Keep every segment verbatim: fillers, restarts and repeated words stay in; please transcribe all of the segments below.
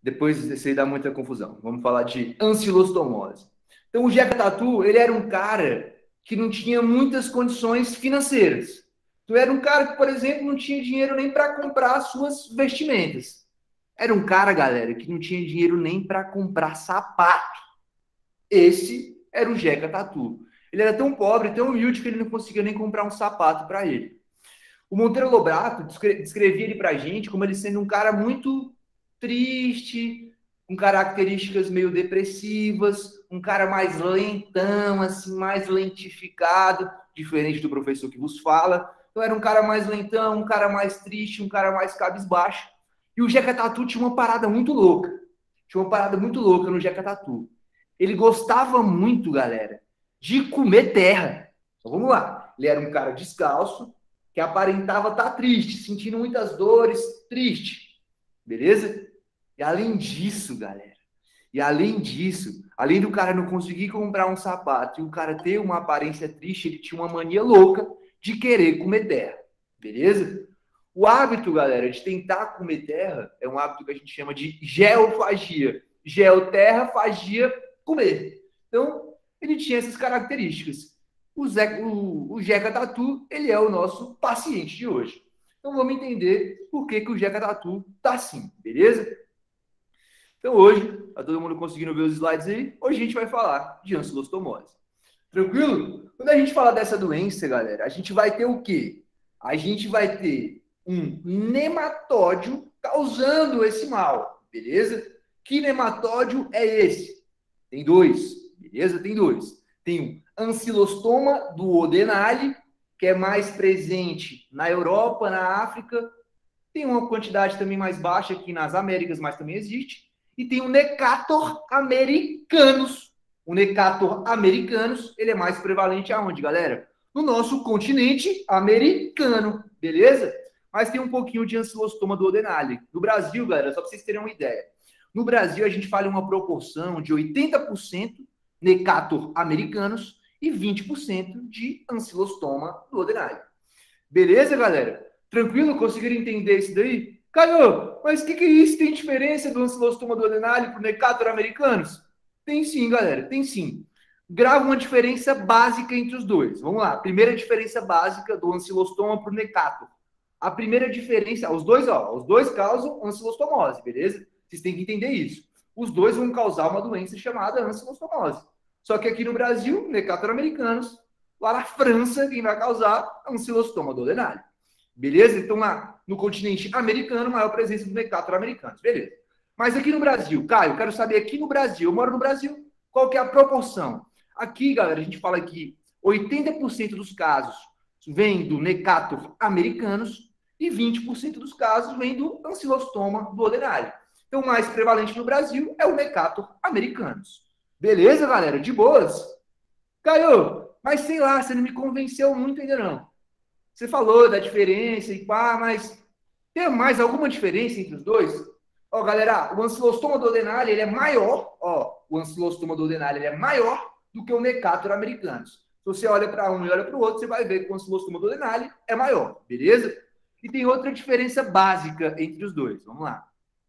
Depois isso aí dá muita confusão. Vamos falar de ancilostomose. Então, o Jeca Tatu, ele era um cara que não tinha muitas condições financeiras. Tu era um cara que, por exemplo, não tinha dinheiro nem para comprar suas vestimentas. Era um cara, galera, que não tinha dinheiro nem para comprar sapato. Esse era o Jeca Tatu. Ele era tão pobre, tão humilde, que ele não conseguia nem comprar um sapato para ele. O Monteiro Lobato descrevia ele para a gente como ele sendo um cara muito triste, com características meio depressivas, um cara mais lentão, assim, mais lentificado, diferente do professor que vos fala. Então era um cara mais lentão, um cara mais triste, um cara mais cabisbaixo. E o Jeca Tatu tinha uma parada muito louca. Tinha uma parada muito louca no Jeca Tatu. Ele gostava muito, galera, de comer terra. Então vamos lá. Ele era um cara descalço, que aparentava estar triste, sentindo muitas dores, triste. Beleza? E além disso, galera, e além disso, além do cara não conseguir comprar um sapato e o cara ter uma aparência triste, ele tinha uma mania louca de querer comer terra. Beleza? O hábito, galera, de tentar comer terra é um hábito que a gente chama de geofagia. Geoterra, fagia, comer. Então, ele tinha essas características. O, Zé, o, o Jeca Tatu, ele é o nosso paciente de hoje. Então, vamos entender por que, que o Jeca Tatu tá assim, beleza? Então, hoje, tá todo mundo conseguindo ver os slides aí? Hoje a gente vai falar de ancilostomose. Tranquilo? Quando a gente fala dessa doença, galera, a gente vai ter o quê? A gente vai ter um nematóide causando esse mal, beleza? Que nematóide é esse? Tem dois, beleza? Tem dois. Tem o ancilostoma duodenale, que é mais presente na Europa, na África. Tem uma quantidade também mais baixa aqui nas Américas, mas também existe. E tem o Necator americanus. O Necator americanus, ele é mais prevalente aonde, galera? No nosso continente americano, beleza? Mas tem um pouquinho de ancilostoma duodenale. No Brasil, galera, só para vocês terem uma ideia. No Brasil, a gente fala uma proporção de oitenta por cento Necator americanus e vinte por cento de ancilostoma duodenale. Beleza, galera? Tranquilo? Conseguiram entender isso daí? Caio, mas o que, que é isso? Tem diferença do ancilostoma duodenale para o Necator americanus? Tem sim, galera, tem sim. Grava uma diferença básica entre os dois. Vamos lá. Primeira diferença básica do ancilostoma para o Necator. A primeira diferença, os dois, ó, os dois causam ancilostomose, beleza? Vocês têm que entender isso. Os dois vão causar uma doença chamada ancilostomose. Só que aqui no Brasil, Necator americanus, lá na França, quem vai causar é ancilostoma duodenale. Beleza? Então, lá no continente americano, maior presença do Necator americanus. Beleza. Mas aqui no Brasil, Caio, eu quero saber aqui no Brasil, eu moro no Brasil, qual que é a proporção? Aqui, galera, a gente fala que oitenta por cento dos casos vem do Necator americanus e vinte por cento dos casos vem do ancilostoma duodenale. Então, o mais prevalente no Brasil é o Necator americanus. Beleza, galera? De boas? Caio, mas sei lá, você não me convenceu muito ainda não. Você falou da diferença e pá, mas tem mais alguma diferença entre os dois? Ó, galera, o ancilostoma duodenale, ele é maior, ó, o ancilostoma duodenale, ele é maior do que o Necator americanus. Se você olha para um e olha para o outro, você vai ver que o ancilostoma duodenale é maior, beleza? E tem outra diferença básica entre os dois, vamos lá.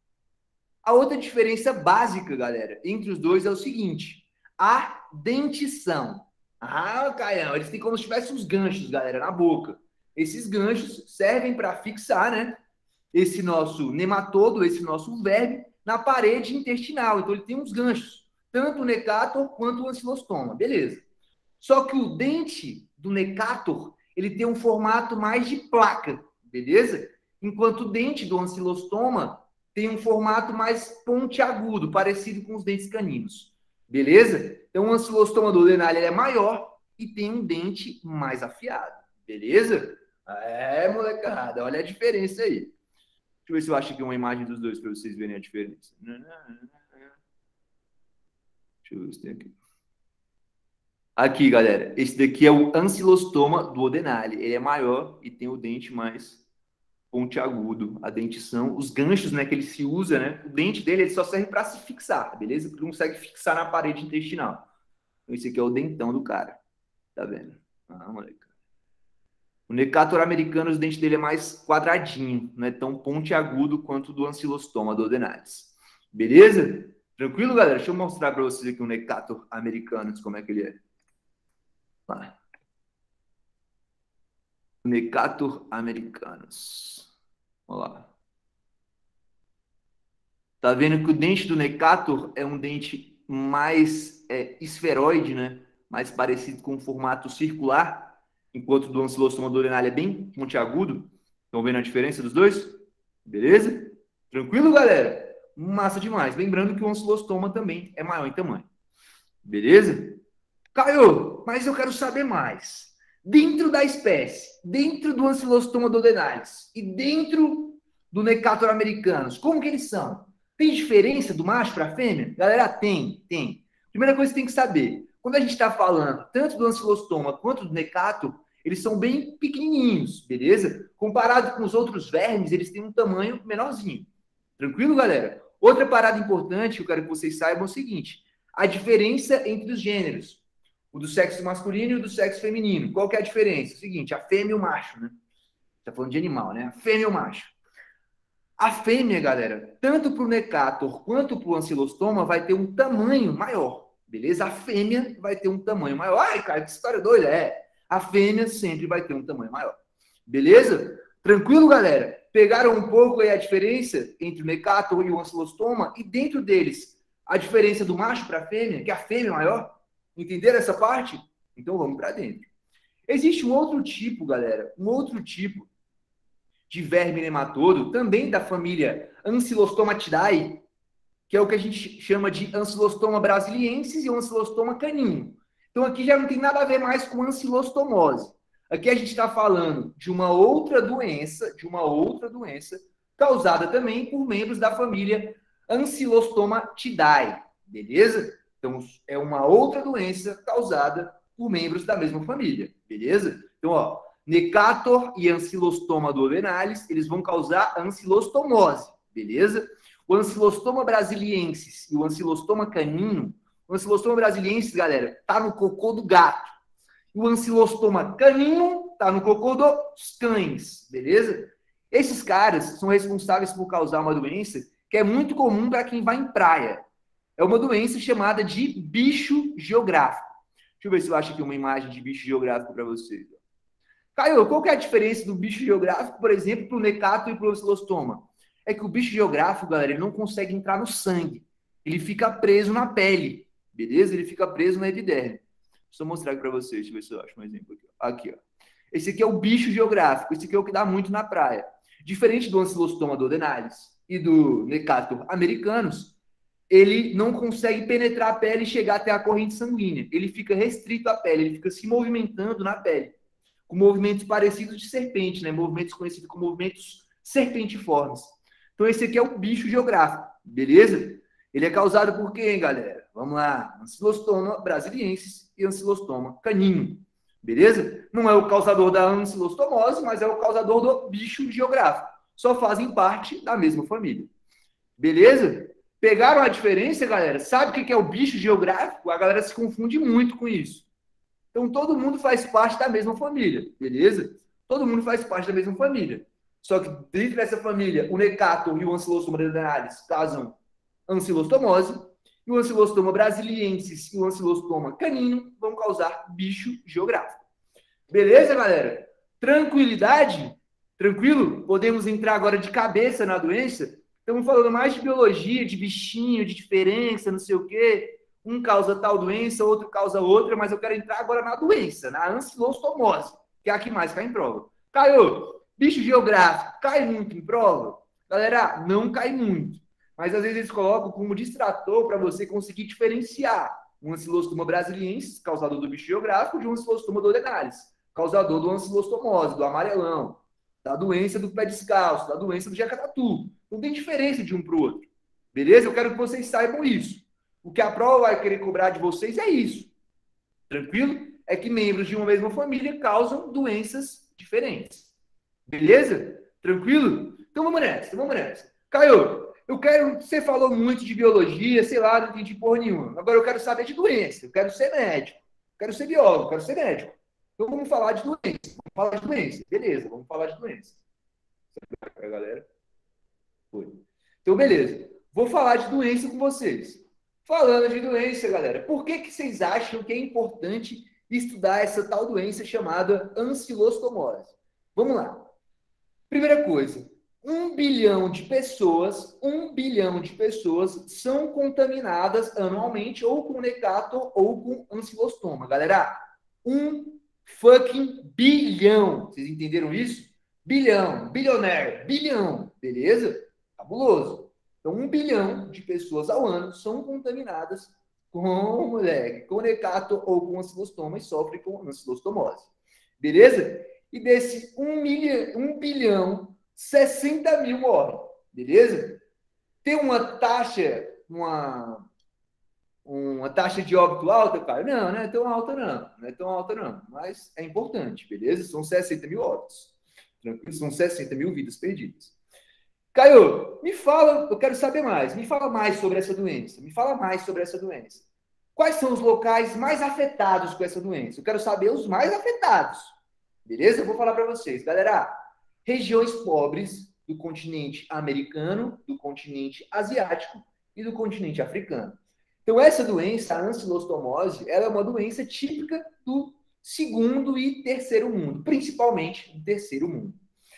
A outra diferença básica, galera, entre os dois é o seguinte, a dentição. Ah, Caião, eles têm como se tivessem uns ganchos, galera, na boca. Esses ganchos servem para fixar, né, esse nosso nematodo, esse nosso verme, na parede intestinal. Então, ele tem uns ganchos, tanto o Necator quanto o ancilostoma, beleza. Só que o dente do Necator, ele tem um formato mais de placa, beleza? Enquanto o dente do ancilostoma tem um formato mais pontiagudo, parecido com os dentes caninos, beleza? Então, o ancilostoma duodenale é maior e tem um dente mais afiado, beleza? É, molecada, olha a diferença aí. Deixa eu ver se eu acho aqui uma imagem dos dois para vocês verem a diferença. Deixa eu ver se tem aqui. Aqui, galera, esse daqui é o ancilostoma duodenale. Ele é maior e tem o dente mais pontiagudo, a dentição, os ganchos, né, que ele se usa, né? O dente dele ele só serve para se fixar, beleza? Ele não consegue fixar na parede intestinal. Então, esse aqui é o dentão do cara. Tá vendo? Ah, moleque. O Necator americano, os dentes dele é mais quadradinho, não é tão pontiagudo quanto o do ancilostoma duodenalis. Beleza? Tranquilo, galera? Deixa eu mostrar para vocês aqui o Necator americanos, como é que ele é. Lá. Necator americanos. Olha lá. Tá vendo que o dente do Necator é um dente mais é, esferoide, né? Mais parecido com um formato circular, enquanto o do Ancylostoma duodenale é bem pontiagudo. Estão vendo a diferença dos dois? Beleza? Tranquilo, galera? Massa demais. Lembrando que o Ancylostoma também é maior em tamanho. Beleza? Caio, mas eu quero saber mais. Dentro da espécie, dentro do Ancylostoma duodenalis e dentro do Necator americanos, como que eles são? Tem diferença do macho para a fêmea? Galera, tem, tem. Primeira coisa que tem que saber, quando a gente está falando tanto do Ancylostoma quanto do Necator, eles são bem pequenininhos, beleza? Comparado com os outros vermes, eles têm um tamanho menorzinho. Tranquilo, galera? Outra parada importante que eu quero que vocês saibam é o seguinte, a diferença entre os gêneros, o do sexo masculino e o do sexo feminino. Qual que é a diferença? É o seguinte, a fêmea e o macho, né? Tá falando de animal, né? A fêmea e o macho. A fêmea, galera, tanto para o Necator quanto para o Ancylostoma, vai ter um tamanho maior, beleza? A fêmea vai ter um tamanho maior. Ai, cara, que história doida. É, a fêmea sempre vai ter um tamanho maior. Beleza? Tranquilo, galera? Pegaram um pouco aí a diferença entre o Necator e o Ancylostoma e dentro deles a diferença do macho para a fêmea, que a fêmea é maior? Entenderam essa parte? Então vamos para dentro. Existe um outro tipo, galera, um outro tipo de verme nematodo, também da família Ancylostomatidae, que é o que a gente chama de Ancylostoma brasiliensis e o Ancylostoma canino. Então aqui já não tem nada a ver mais com ancilostomose. Aqui a gente está falando de uma outra doença, de uma outra doença, causada também por membros da família Ancylostomatidae, beleza? Então é uma outra doença causada por membros da mesma família, beleza? Então, ó, Necator e Ancylostoma duodenalis, eles vão causar ancilostomose, beleza? O Ancylostoma brasiliensis e o Ancylostoma canino, o Ancylostoma brasiliensis, galera, tá no cocô do gato. E o Ancylostoma canino tá no cocô dos cães, beleza? Esses caras são responsáveis por causar uma doença que é muito comum para quem vai em praia. É uma doença chamada de bicho geográfico. Deixa eu ver se eu acho aqui uma imagem de bicho geográfico para vocês. Caio, qual que é a diferença do bicho geográfico, por exemplo, para o Necator e para o Ancylostoma? É que o bicho geográfico, galera, ele não consegue entrar no sangue. Ele fica preso na pele, beleza? Ele fica preso na epiderme. Deixa eu mostrar aqui para vocês, deixa eu ver se eu acho um exemplo aqui. Aqui, ó. Esse aqui é o bicho geográfico, esse aqui é o que dá muito na praia. Diferente do Ancylostoma duodenalis e do Necator americanos, ele não consegue penetrar a pele e chegar até a corrente sanguínea. Ele fica restrito à pele, ele fica se movimentando na pele. Com movimentos parecidos de serpente, né? Movimentos conhecidos como movimentos serpentiformes. Então, esse aqui é o bicho geográfico, beleza? Ele é causado por quem, galera? Vamos lá. Ancylostoma brasiliensis e Ancylostoma canino, beleza? Não é o causador da ancilostomose, mas é o causador do bicho geográfico. Só fazem parte da mesma família. Beleza? Pegaram a diferença, galera? Sabe o que é o bicho geográfico? A galera se confunde muito com isso. Então, todo mundo faz parte da mesma família, beleza? Todo mundo faz parte da mesma família. Só que dentro dessa família, o Necator e o Ancylostoma duodenalis causam ancilostomose, e o Ancylostoma brasiliensis e o Ancylostoma canino vão causar bicho geográfico. Beleza, galera? Tranquilidade? Tranquilo? Podemos entrar agora de cabeça na doença? Estamos falando mais de biologia, de bichinho, de diferença, não sei o quê. Um causa tal doença, outro causa outra, mas eu quero entrar agora na doença, na ancilostomose, que é a que mais cai em prova. Caiu, bicho geográfico, cai muito em prova? Galera, não cai muito. Mas às vezes eles colocam como distrator para você conseguir diferenciar um Ancylostoma brasiliensis, causador do bicho geográfico, de um Ancylostoma duodenalis, causador do ancilostomose, do amarelão, da doença do pé descalço, da doença do jacatatu. Não tem diferença de um para o outro. Beleza? Eu quero que vocês saibam isso. O que a prova vai querer cobrar de vocês é isso. Tranquilo? É que membros de uma mesma família causam doenças diferentes. Beleza? Tranquilo? Então vamos nessa, vamos nessa. Caio, eu quero. Você falou muito de biologia, sei lá, não entendi porra nenhuma. Agora eu quero saber de doença. Eu quero ser médico. Eu quero ser biólogo, eu quero ser médico. Então vamos falar de doença. Vamos falar de doença. Beleza, vamos falar de doença. Para a galera. Foi. Então, beleza. vou falar de doença com vocês. Falando de doença, galera, por que, que vocês acham que é importante estudar essa tal doença chamada ancilostomose? Vamos lá. Primeira coisa, um bilhão de pessoas, um bilhão de pessoas são contaminadas anualmente ou com Necator ou com ancilostoma. Galera, um fucking bilhão. Vocês entenderam isso? Bilhão, bilionaire, bilhão, beleza? Cabuloso. Então, um bilhão de pessoas ao ano são contaminadas com, moleque, com Necator ou com ancilostoma e sofrem com ancilostomose. Beleza? E desse um, milhão, um bilhão, sessenta mil morrem. Beleza? Tem uma taxa, uma, uma taxa de óbito alta, cara? Não, não é tão alta não. Não é tão alta não. Mas é importante, beleza? São sessenta mil óbitos. Tranquilo? São sessenta mil vidas perdidas. Caio, me fala, eu quero saber mais. Me fala mais sobre essa doença. Me fala mais sobre essa doença. Quais são os locais mais afetados com essa doença? Eu quero saber os mais afetados. Beleza? Eu vou falar para vocês. Galera, regiões pobres do continente americano, do continente asiático e do continente africano. Então, essa doença, a ancilostomose, ela é uma doença típica do segundo e terceiro mundo, principalmente no terceiro mundo.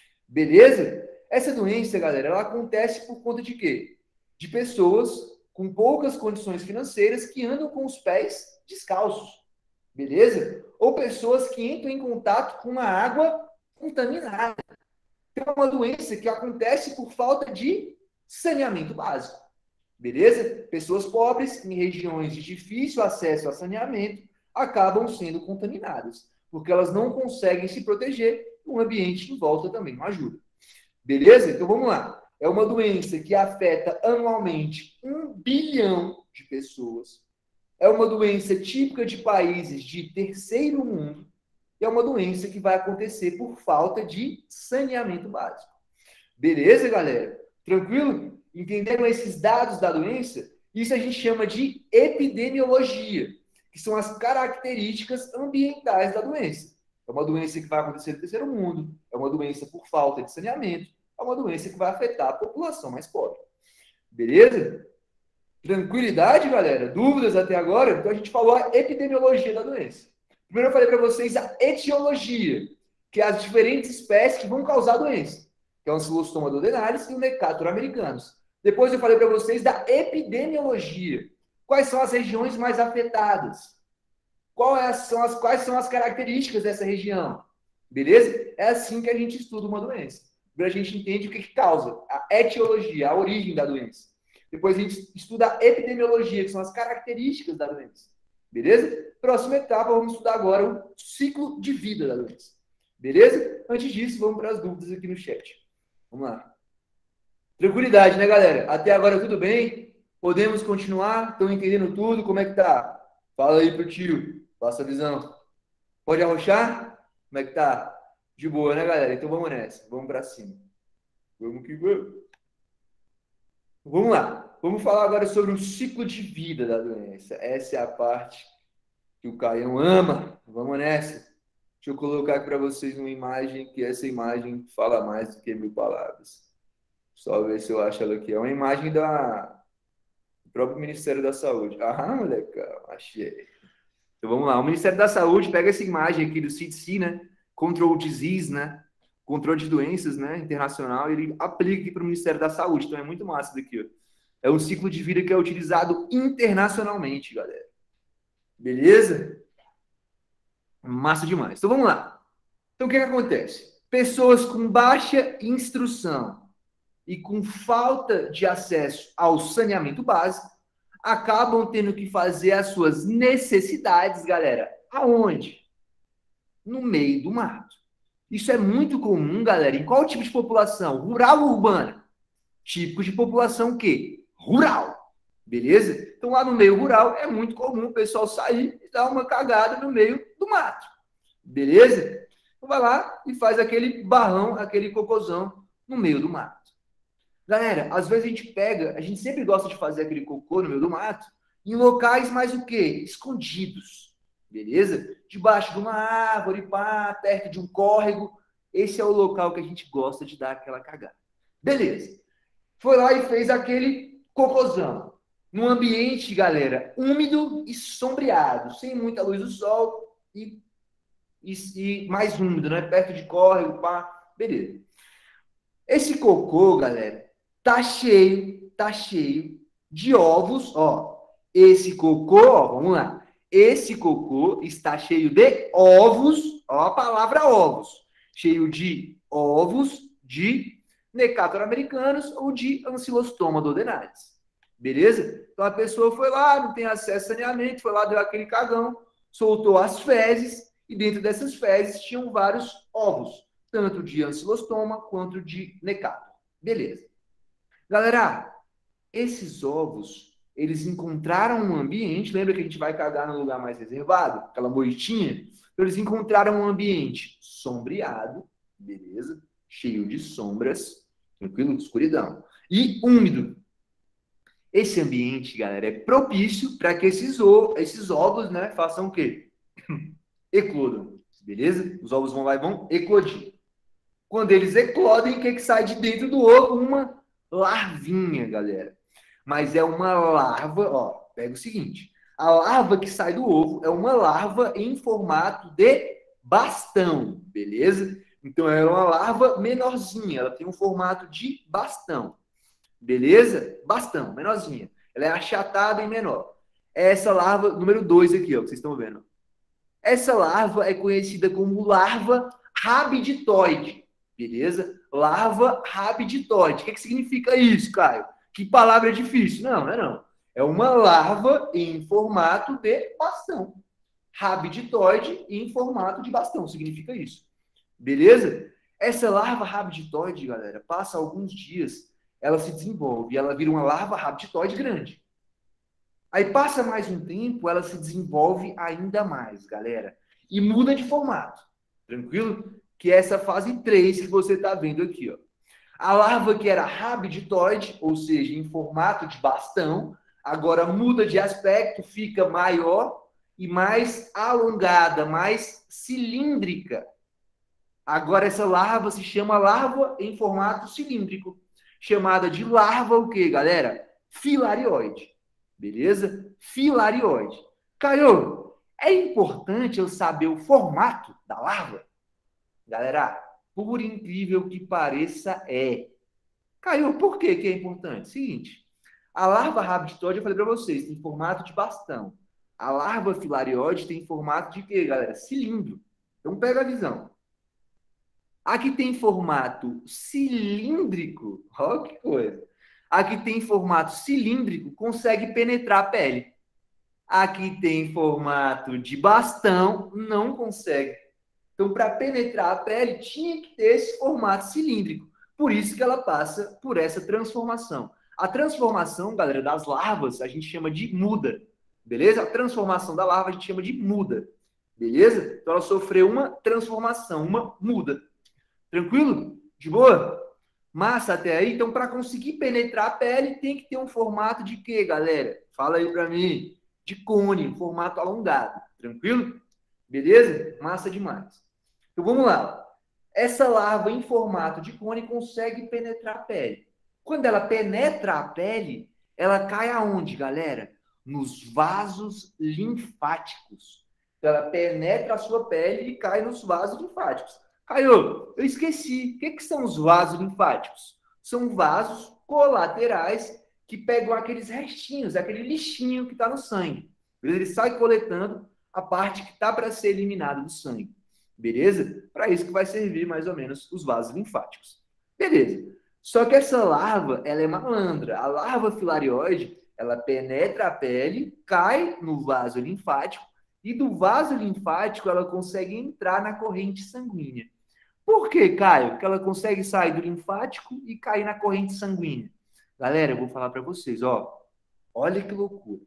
Beleza? Essa doença, galera, ela acontece por conta de quê? De pessoas com poucas condições financeiras que andam com os pés descalços, beleza? Ou pessoas que entram em contato com uma água contaminada. É uma doença que acontece por falta de saneamento básico, beleza? Pessoas pobres em regiões de difícil acesso a saneamento acabam sendo contaminadas, porque elas não conseguem se proteger e o ambiente em volta também não ajuda. Beleza? Então vamos lá. É uma doença que afeta anualmente um bilhão de pessoas. É uma doença típica de países de terceiro mundo. E é uma doença que vai acontecer por falta de saneamento básico. Beleza, galera? Tranquilo? Entenderam esses dados da doença? Isso a gente chama de epidemiologia, que são as características ambientais da doença. É uma doença que vai acontecer no terceiro mundo. É uma doença por falta de saneamento. É uma doença que vai afetar a população mais pobre. Beleza? Tranquilidade, galera? Dúvidas até agora? Então a gente falou a epidemiologia da doença. Primeiro eu falei para vocês a etiologia, que é as diferentes espécies que vão causar a doença, que é o ancilostoma duodenalis e o Necator americanus. Depois eu falei para vocês da epidemiologia. Quais são as regiões mais afetadas? Quais são as, quais são as características dessa região? Beleza? É assim que a gente estuda uma doença. A gente entende o que, que causa, a etiologia, a origem da doença. Depois a gente estuda a epidemiologia, que são as características da doença. Beleza? Próxima etapa, vamos estudar agora o ciclo de vida da doença. Beleza? Antes disso, vamos para as dúvidas aqui no chat. Vamos lá. Tranquilidade, né, galera? Até agora tudo bem? Podemos continuar? Estão entendendo tudo? Como é que tá? Fala aí pro tio. Passa a visão. Pode arrochar? Como é que tá? De boa, né, galera? Então vamos nessa. Vamos para cima. Vamos que vamos. Vamos lá. Vamos falar agora sobre o ciclo de vida da doença. Essa é a parte que o Caião ama. Vamos nessa. Deixa eu colocar aqui para vocês uma imagem, que essa imagem fala mais do que mil palavras. Só ver se eu acho ela aqui. É uma imagem da... do próprio Ministério da Saúde. Ah, moleque, achei. Então vamos lá. O Ministério da Saúde pega essa imagem aqui do C D C, né? Control Disease, né? Controle de doenças, né? Internacional, ele aplica aqui para o Ministério da Saúde. Então é muito massa isso daqui, ó. É um ciclo de vida que é utilizado internacionalmente, galera. Beleza? Massa demais. Então vamos lá. Então o que, que acontece? Pessoas com baixa instrução e com falta de acesso ao saneamento básico acabam tendo que fazer as suas necessidades, galera. Aonde? No meio do mato. Isso é muito comum, galera. Em qual tipo de população? Rural ou urbana? Típico de população o quê? Rural. Beleza? Então, lá no meio rural, é muito comum o pessoal sair e dar uma cagada no meio do mato. Beleza? Então, vai lá e faz aquele barrão, aquele cocôzão no meio do mato. Galera, às vezes a gente pega, a gente sempre gosta de fazer aquele cocô no meio do mato, em locais mais o quê? Escondidos. Beleza? Debaixo de uma árvore, pá, perto de um córrego. Esse é o local que a gente gosta de dar aquela cagada. Beleza. Foi lá e fez aquele cocôzão. Num ambiente, galera, úmido e sombreado, sem muita luz do sol e, e, e mais úmido, né? Perto de córrego, pá, beleza. Esse cocô, galera, tá cheio, tá cheio de ovos, ó. Esse cocô, ó, vamos lá. Esse cocô está cheio de ovos, ó a palavra ovos, cheio de ovos de Necator americanos ou de Ancylostoma duodenales. Beleza? Então a pessoa foi lá, não tem acesso a saneamento, foi lá, deu aquele cagão, soltou as fezes e dentro dessas fezes tinham vários ovos, tanto de Ancylostoma quanto de Necator. Beleza. Galera, esses ovos, eles encontraram um ambiente, lembra que a gente vai cagar no lugar mais reservado? Aquela moitinha? Então eles encontraram um ambiente sombreado, beleza? Cheio de sombras, tranquilo, escuridão, e úmido. Esse ambiente, galera, é propício para que esses, esses ovos, né, façam o quê? Eclodam, beleza? Os ovos vão lá e vão eclodir. Quando eles eclodem, o que, que sai de dentro do ovo? Uma larvinha, galera. Mas é uma larva, ó, pega o seguinte, a larva que sai do ovo é uma larva em formato de bastão, beleza? Então, ela é uma larva menorzinha, ela tem um formato de bastão. Beleza? Bastão, menorzinha. Ela é achatada e menor. Essa larva, número dois aqui, ó, que vocês estão vendo. Essa larva é conhecida como larva rabiditoide. Beleza? Larva rabiditoide. O que, que significa isso, Caio? Que palavra difícil? Não, não é não. É uma larva em formato de bastão. Rabiditoide em formato de bastão. Significa isso. Beleza? Essa larva rabiditoide, galera, passa alguns dias, ela se desenvolve, ela vira uma larva rabiditoide grande. Aí passa mais um tempo, ela se desenvolve ainda mais, galera, e muda de formato, tranquilo? Que é essa fase três que você está vendo aqui, ó. A larva que era rabiditoide, ou seja, em formato de bastão, agora muda de aspecto, fica maior e mais alongada, mais cilíndrica. Agora essa larva se chama larva em formato cilíndrico, chamada de larva o quê, galera? Filarioide. Beleza? Filarioide. Caio, é importante eu saber o formato da larva? Galera, por incrível que pareça, é. Caio, por que que é importante? Seguinte, a larva rabiditoide, eu falei para vocês, tem formato de bastão. A larva filarioide tem formato de quê, galera? Cilindro. Então pega a visão. Aqui tem formato cilíndrico, olha que coisa. Aqui tem formato cilíndrico, consegue penetrar a pele. Aqui tem formato de bastão, não consegue. Então, para penetrar a pele, tinha que ter esse formato cilíndrico. Por isso que ela passa por essa transformação. A transformação, galera, das larvas, a gente chama de muda. Beleza? A transformação da larva a gente chama de muda. Beleza? Então, ela sofreu uma transformação, uma muda. Tranquilo? De boa? Massa até aí? Então, para conseguir penetrar a pele, tem que ter um formato de quê, galera? Fala aí para mim. De cone, um formato alongado. Tranquilo? Beleza? Massa demais. Então, vamos lá. Essa larva em formato de cone consegue penetrar a pele. Quando ela penetra a pele, ela cai aonde, galera? Nos vasos linfáticos. Então, ela penetra a sua pele e cai nos vasos linfáticos. Caio, eu esqueci. O que, que são os vasos linfáticos? São vasos colaterais que pegam aqueles restinhos, aquele lixinho que está no sangue. Ele sai coletando a parte que está para ser eliminada do sangue. Beleza? Para isso que vai servir mais ou menos os vasos linfáticos. Beleza. Só que essa larva, ela é malandra. A larva filarioide, ela penetra a pele, cai no vaso linfático e do vaso linfático ela consegue entrar na corrente sanguínea. Por quê, Caio? Porque ela consegue sair do linfático e cair na corrente sanguínea. Galera, eu vou falar para vocês, ó. Olha que loucura.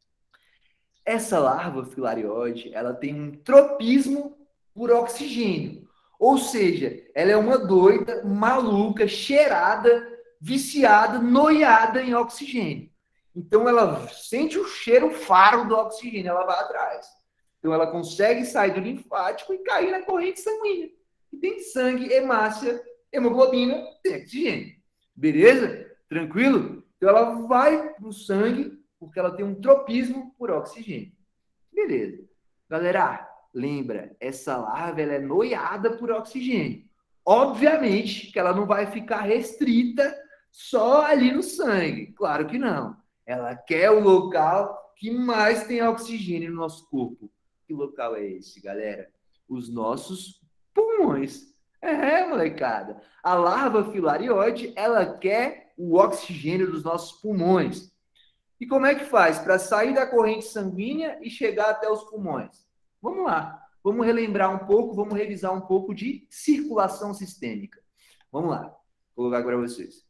Essa larva filarioide, ela tem um tropismo por oxigênio. Ou seja, ela é uma doida, maluca, cheirada, viciada, noiada em oxigênio. Então, ela sente o cheiro, o faro do oxigênio, ela vai atrás. Então, ela consegue sair do linfático e cair na corrente sanguínea. E tem sangue, hemácia, hemoglobina, tem oxigênio. Beleza? Tranquilo? Então, ela vai para o sangue porque ela tem um tropismo por oxigênio. Beleza. Galera, lembra, essa larva ela é noiada por oxigênio. Obviamente que ela não vai ficar restrita só ali no sangue. Claro que não. Ela quer o local que mais tem oxigênio no nosso corpo. Que local é esse, galera? Os nossos pulmões. É, molecada. A larva filarioide, ela quer o oxigênio dos nossos pulmões. E como é que faz para sair da corrente sanguínea e chegar até os pulmões? Vamos lá. Vamos relembrar um pouco, vamos revisar um pouco de circulação sistêmica. Vamos lá. Vou colocar para vocês.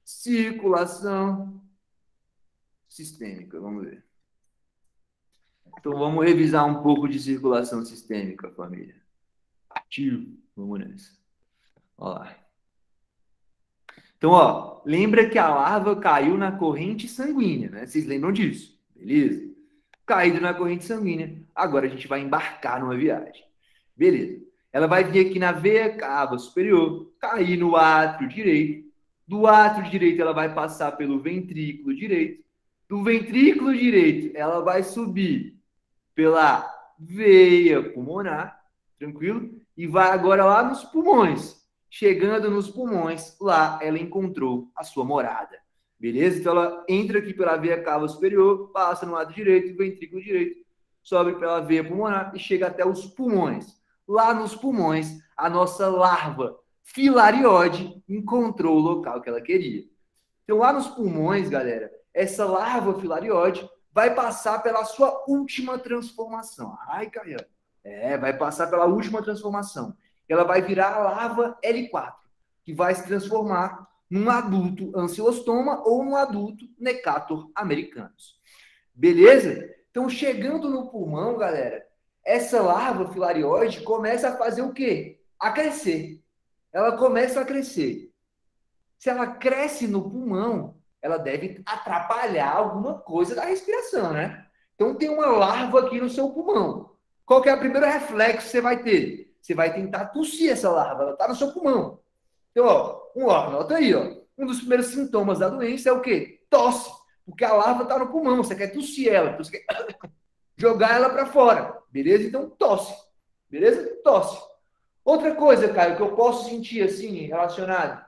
Circulação sistêmica, vamos ver. Então, vamos revisar um pouco de circulação sistêmica, família. Ativo. Vamos nessa. Olha lá. Então, ó, lembra que a larva caiu na corrente sanguínea, né? Vocês lembram disso? Beleza? Caído na corrente sanguínea. Agora a gente vai embarcar numa viagem. Beleza. Ela vai vir aqui na veia cava superior, cair no átrio direito. Do átrio direito, ela vai passar pelo ventrículo direito. Do ventrículo direito, ela vai subir pela veia pulmonar, tranquilo? E vai agora lá nos pulmões. Chegando nos pulmões, lá ela encontrou a sua morada. Beleza? Então ela entra aqui pela veia cava superior, passa no lado direito, ventrículo direito, sobe pela veia pulmonar e chega até os pulmões. Lá nos pulmões, a nossa larva filariode encontrou o local que ela queria. Então lá nos pulmões, galera, essa larva filariode vai passar pela sua última transformação. Ai, Caiano. É, vai passar pela última transformação. Ela vai virar a larva L quatro, que vai se transformar num adulto ancilostoma ou num adulto Necator americanus. Beleza? Então, chegando no pulmão, galera, essa larva filariode começa a fazer o quê? A crescer. Ela começa a crescer. Se ela cresce no pulmão, ela deve atrapalhar alguma coisa da respiração, né? Então, tem uma larva aqui no seu pulmão. Qual que é o primeiro reflexo que você vai ter? Você vai tentar tossir essa larva, ela está no seu pulmão. Então, ó, um ó, anota aí, ó. Um dos primeiros sintomas da doença é o quê? Tosse. Porque a larva está no pulmão, você quer tossir ela, você quer jogar ela para fora. Beleza? Então, tosse. Beleza? Tosse. Outra coisa, Caio, que eu posso sentir assim, relacionado.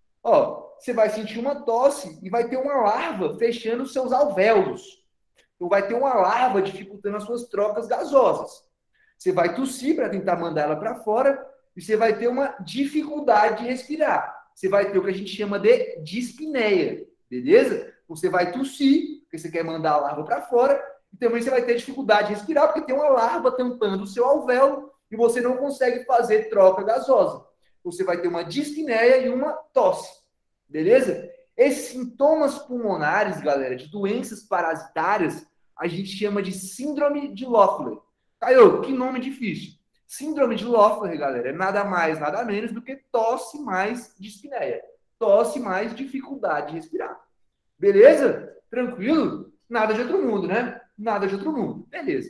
Ó, você vai sentir uma tosse e vai ter uma larva fechando os seus alvéolos. Então, vai ter uma larva dificultando as suas trocas gasosas. Você vai tossir para tentar mandar ela para fora e você vai ter uma dificuldade de respirar. Você vai ter o que a gente chama de dispneia, beleza? Você vai tossir, porque você quer mandar a larva para fora, e também você vai ter dificuldade de respirar, porque tem uma larva tampando o seu alvéolo e você não consegue fazer troca gasosa. Você vai ter uma dispneia e uma tosse, beleza? Esses sintomas pulmonares, galera, de doenças parasitárias, a gente chama de síndrome de Loeffler. Caio, que nome difícil. Síndrome de Loeffler, galera, é nada mais, nada menos do que tosse mais dispneia. Tosse mais dificuldade de respirar. Beleza? Tranquilo? Nada de outro mundo, né? Nada de outro mundo. Beleza.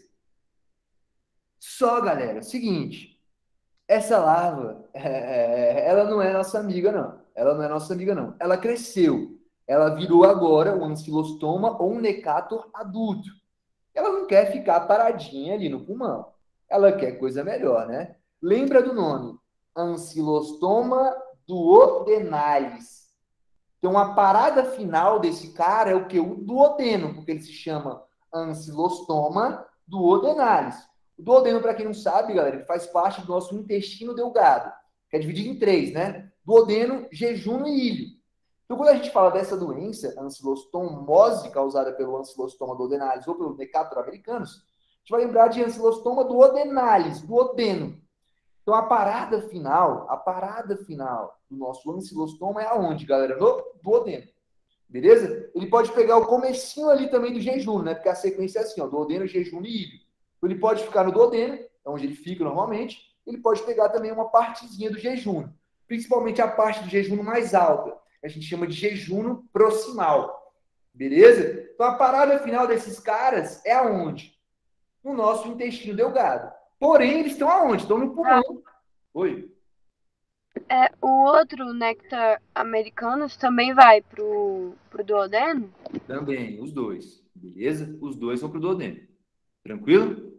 Só, galera, seguinte. Essa larva, é, ela não é nossa amiga, não. Ela não é nossa amiga, não. Ela cresceu. Ela virou agora um ancilostoma ou um Necator adulto. Ela não quer ficar paradinha ali no pulmão. Ela quer coisa melhor, né? Lembra do nome? Ancilostoma duodenalis. Então, a parada final desse cara é o quê? O duodeno, porque ele se chama ancilostoma duodenalis. O duodeno, para quem não sabe, galera, ele faz parte do nosso intestino delgado, que é dividido em três, né? Duodeno, jejuno e ilho. Então, quando a gente fala dessa doença, ancilostomose, causada pelo ancilostoma duodenalis ou pelo Necator americanus, a gente vai lembrar de ancilostoma duodenalis, duodeno. Então, a parada final, a parada final do nosso ancilostoma é aonde, galera? No duodeno. Beleza? Ele pode pegar o comecinho ali também do jejuno, né? Porque a sequência é assim, ó, duodeno, jejuno e ilho. Então, ele pode ficar no duodeno, é onde ele fica normalmente. Ele pode pegar também uma partezinha do jejuno, principalmente a parte do jejuno mais alta. A gente chama de jejuno proximal. Beleza? Então, a parada final desses caras é aonde? No nosso intestino delgado. Porém, eles estão aonde? Estão no pulmão. Oi? É, o outro néctar americanos também vai pro, pro duodeno? Também, os dois. Beleza? Os dois vão pro duodeno. Tranquilo?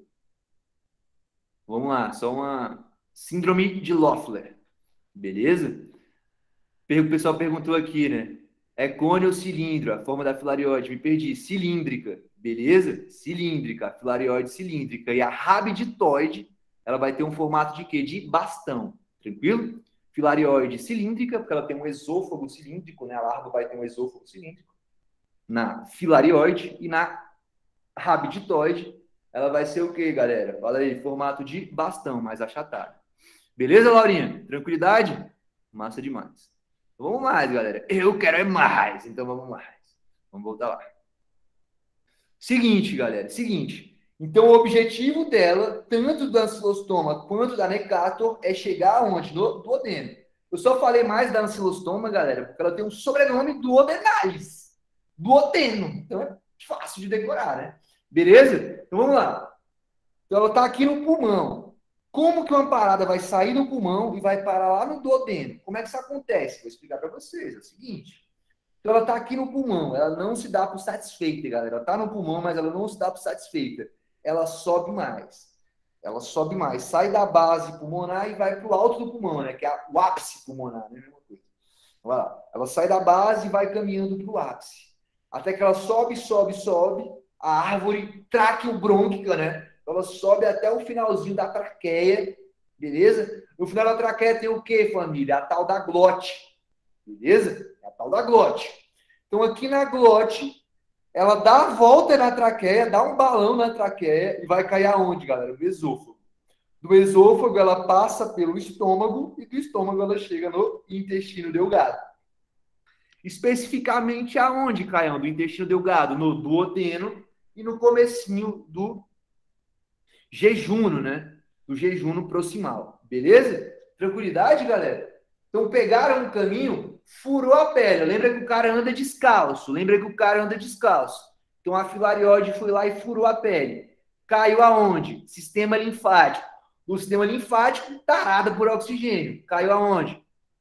Vamos lá, só uma síndrome de Loeffler. Beleza? O pessoal perguntou aqui, né? É cone ou cilindro? A forma da filariose, me perdi. Cilíndrica, beleza? Cilíndrica, a filariose cilíndrica. E a rabiditoide, ela vai ter um formato de quê? De bastão, tranquilo? Filariose cilíndrica, porque ela tem um esôfago cilíndrico, né? A larva vai ter um esôfago cilíndrico. Na filarioide e na rabiditoide, ela vai ser o quê, galera? Fala aí, formato de bastão, mais achatado. Beleza, Laurinha? Tranquilidade? Massa demais. Vamos mais, galera. Eu quero é mais. Então vamos mais. Vamos voltar lá. Seguinte, galera. Seguinte. Então o objetivo dela, tanto do ancilostoma quanto da Necator, é chegar aonde? No duodeno. Eu só falei mais da ancilostoma, galera, porque ela tem um sobrenome duodenalis. Duodeno. Então é fácil de decorar, né? Beleza? Então vamos lá. Então ela está aqui no pulmão. Como que uma parada vai sair do pulmão e vai parar lá no duodeno? Como é que isso acontece? Vou explicar para vocês. É o seguinte. Então ela está aqui no pulmão. Ela não se dá por satisfeita, galera. Ela está no pulmão, mas ela não se dá por satisfeita. Ela sobe mais. Ela sobe mais. Sai da base pulmonar e vai para o alto do pulmão, né? Que é o ápice pulmonar, né? Mesma coisa. Vai lá. Ela sai da base e vai caminhando para o ápice. Até que ela sobe, sobe, sobe. A árvore traqueobrônquica, né? Ela sobe até o finalzinho da traqueia, beleza? No final da traqueia tem o quê, família? A tal da glote, beleza? É a tal da glote. Então, aqui na glote, ela dá a volta na traqueia, dá um balão na traqueia e vai cair aonde, galera? No esôfago. Do esôfago, ela passa pelo estômago e do estômago ela chega no intestino delgado. Especificamente aonde, Caião? Do intestino delgado? No duodeno e no comecinho do jejuno, né? Do jejuno proximal. Beleza? Tranquilidade, galera? Então pegaram um caminho, furou a pele. Lembra que o cara anda descalço. Lembra que o cara anda descalço. Então a filariose foi lá e furou a pele. Caiu aonde? Sistema linfático. O sistema linfático tarado por oxigênio. Caiu aonde?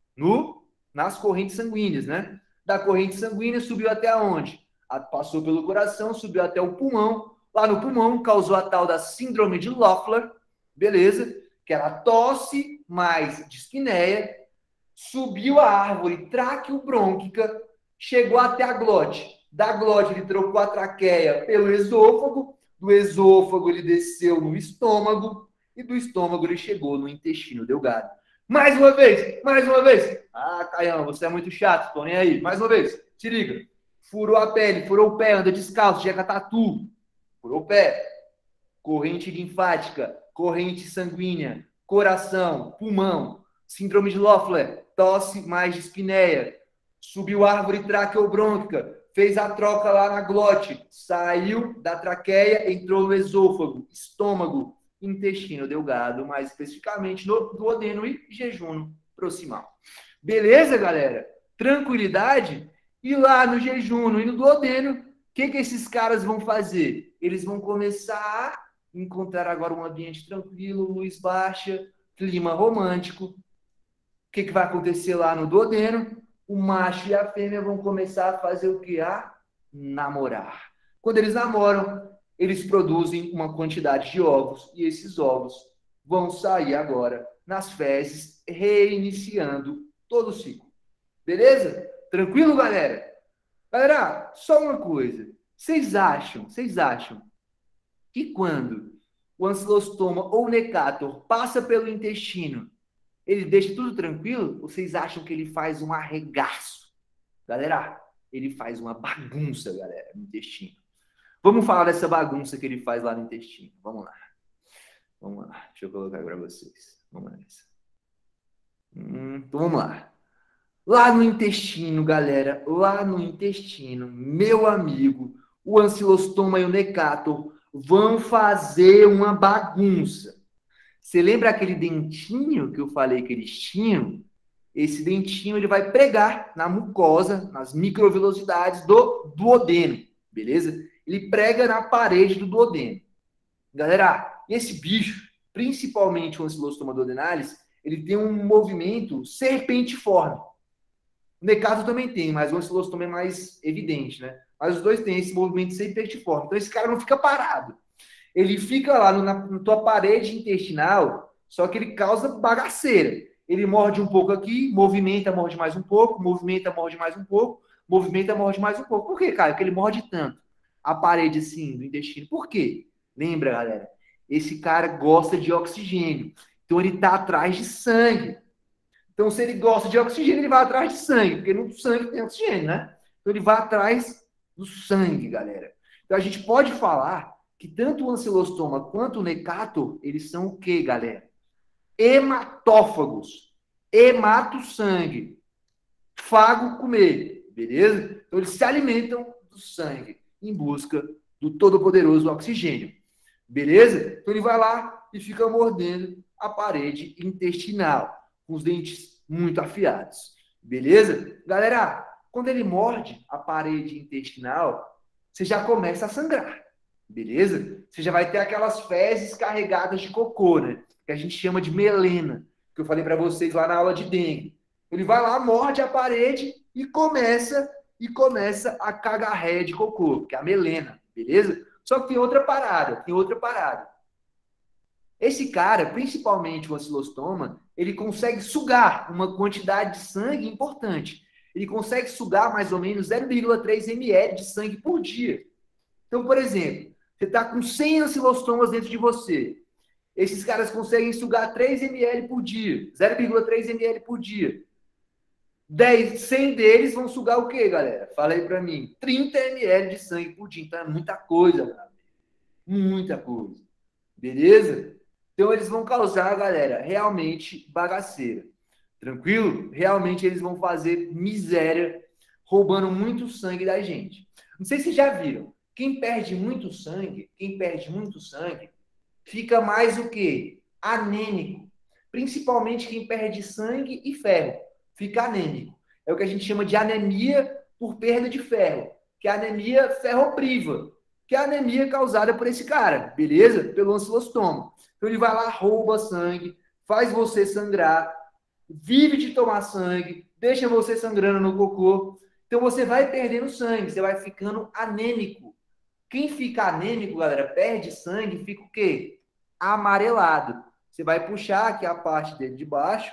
No, nas correntes sanguíneas, né? Da corrente sanguínea subiu até onde? Passou pelo coração, subiu até o pulmão. Lá no pulmão causou a tal da síndrome de Loeffler, beleza? Que era tosse mais dispneia. Subiu a árvore traqueobrônquica, chegou até a glote. Da glote ele trocou a traqueia pelo esôfago. Do esôfago ele desceu no estômago. E do estômago ele chegou no intestino delgado. Mais uma vez, mais uma vez. Ah, Caião, você é muito chato, tô nem aí. Mais uma vez, se liga. Furou a pele, furou o pé, anda descalço, jeca tatu. Furou o pé. Corrente linfática, corrente sanguínea, coração, pulmão, síndrome de Loeffler, tosse mais dispneia. Subiu árvore traqueobrônquica, fez a troca lá na glote, saiu da traqueia, entrou no esôfago, estômago, intestino delgado, mais especificamente no duodeno e jejuno proximal. Beleza, galera? Tranquilidade? E lá no jejuno e no duodeno, o que, que esses caras vão fazer? Eles vão começar a encontrar agora um ambiente tranquilo, luz baixa, clima romântico. O que, que vai acontecer lá no duodeno? O macho e a fêmea vão começar a fazer o que? A namorar. Quando eles namoram, eles produzem uma quantidade de ovos e esses ovos vão sair agora nas fezes, reiniciando todo o ciclo. Beleza? Tranquilo, galera? Galera, só uma coisa. Vocês acham, vocês acham que quando o ancilostoma ou o Necator passa pelo intestino, ele deixa tudo tranquilo? Ou vocês acham que ele faz um arregaço? Galera, ele faz uma bagunça, galera, no intestino. Vamos falar dessa bagunça que ele faz lá no intestino. Vamos lá. Vamos lá. Deixa eu colocar para vocês. Vamos nessa. Hum, então vamos lá. Lá no intestino, galera, lá no intestino, meu amigo, o ancilostoma e o Necator vão fazer uma bagunça. Você lembra aquele dentinho que eu falei que eles tinham? Esse dentinho ele vai pregar na mucosa, nas microvelocidades do duodeno, beleza? Ele prega na parede do duodeno. Galera, esse bicho, principalmente o ancilostoma duodenalis, ele tem um movimento serpentiforme. O Necato também tem, mas o ancilostoma é mais evidente, né? Mas os dois têm esse movimento serpentiforme. Então, esse cara não fica parado. Ele fica lá no, na, na tua parede intestinal, só que ele causa bagaceira. Ele morde um pouco aqui, movimenta, morde mais um pouco, movimenta, morde mais um pouco, movimenta, morde mais um pouco. Por quê, cara? Porque ele morde tanto a parede, assim, do intestino. Por quê? Lembra, galera? Esse cara gosta de oxigênio. Então, ele tá atrás de sangue. Então, se ele gosta de oxigênio, ele vai atrás de sangue, porque no sangue tem oxigênio, né? Então, ele vai atrás do sangue, galera. Então, a gente pode falar que tanto o ancilostoma quanto o necator, eles são o quê, galera? Hematófagos. Hemato sangue. Fago comer, beleza? Então, eles se alimentam do sangue em busca do todo-poderoso oxigênio, beleza? Então, ele vai lá e fica mordendo a parede intestinal, com os dentes muito afiados, beleza? Galera, quando ele morde a parede intestinal, você já começa a sangrar, beleza? Você já vai ter aquelas fezes carregadas de cocô, né? Que a gente chama de melena, que eu falei para vocês lá na aula de dengue. Ele vai lá, morde a parede e começa e começa a cagar ré de cocô, que é a melena, beleza? Só que tem outra parada, tem outra parada. Esse cara, principalmente o ancilostoma, ele consegue sugar uma quantidade de sangue importante. Ele consegue sugar mais ou menos zero vírgula três mililitros de sangue por dia. Então, por exemplo, você está com cem ancilostomas dentro de você. Esses caras conseguem sugar três mililitros por dia, zero vírgula três mililitros por dia. dez, cem deles vão sugar o quê, galera? Fala aí para mim. trinta mililitros de sangue por dia. Então, é muita coisa, galera. Muita coisa. Beleza? Então, eles vão causar, galera, realmente bagaceira. Tranquilo? Realmente, eles vão fazer miséria, roubando muito sangue da gente. Não sei se vocês já viram. Quem perde muito sangue, quem perde muito sangue, fica mais o quê? Anêmico. Principalmente quem perde sangue e ferro. Fica anêmico. É o que a gente chama de anemia por perda de ferro. Que é a anemia ferropriva. Que é a anemia causada por esse cara. Beleza? Pelo ancilostoma. Então ele vai lá, rouba sangue, faz você sangrar, vive de tomar sangue, deixa você sangrando no cocô. Então você vai perdendo sangue, você vai ficando anêmico. Quem fica anêmico, galera, perde sangue, fica o quê? Amarelado. Você vai puxar aqui a parte dele de baixo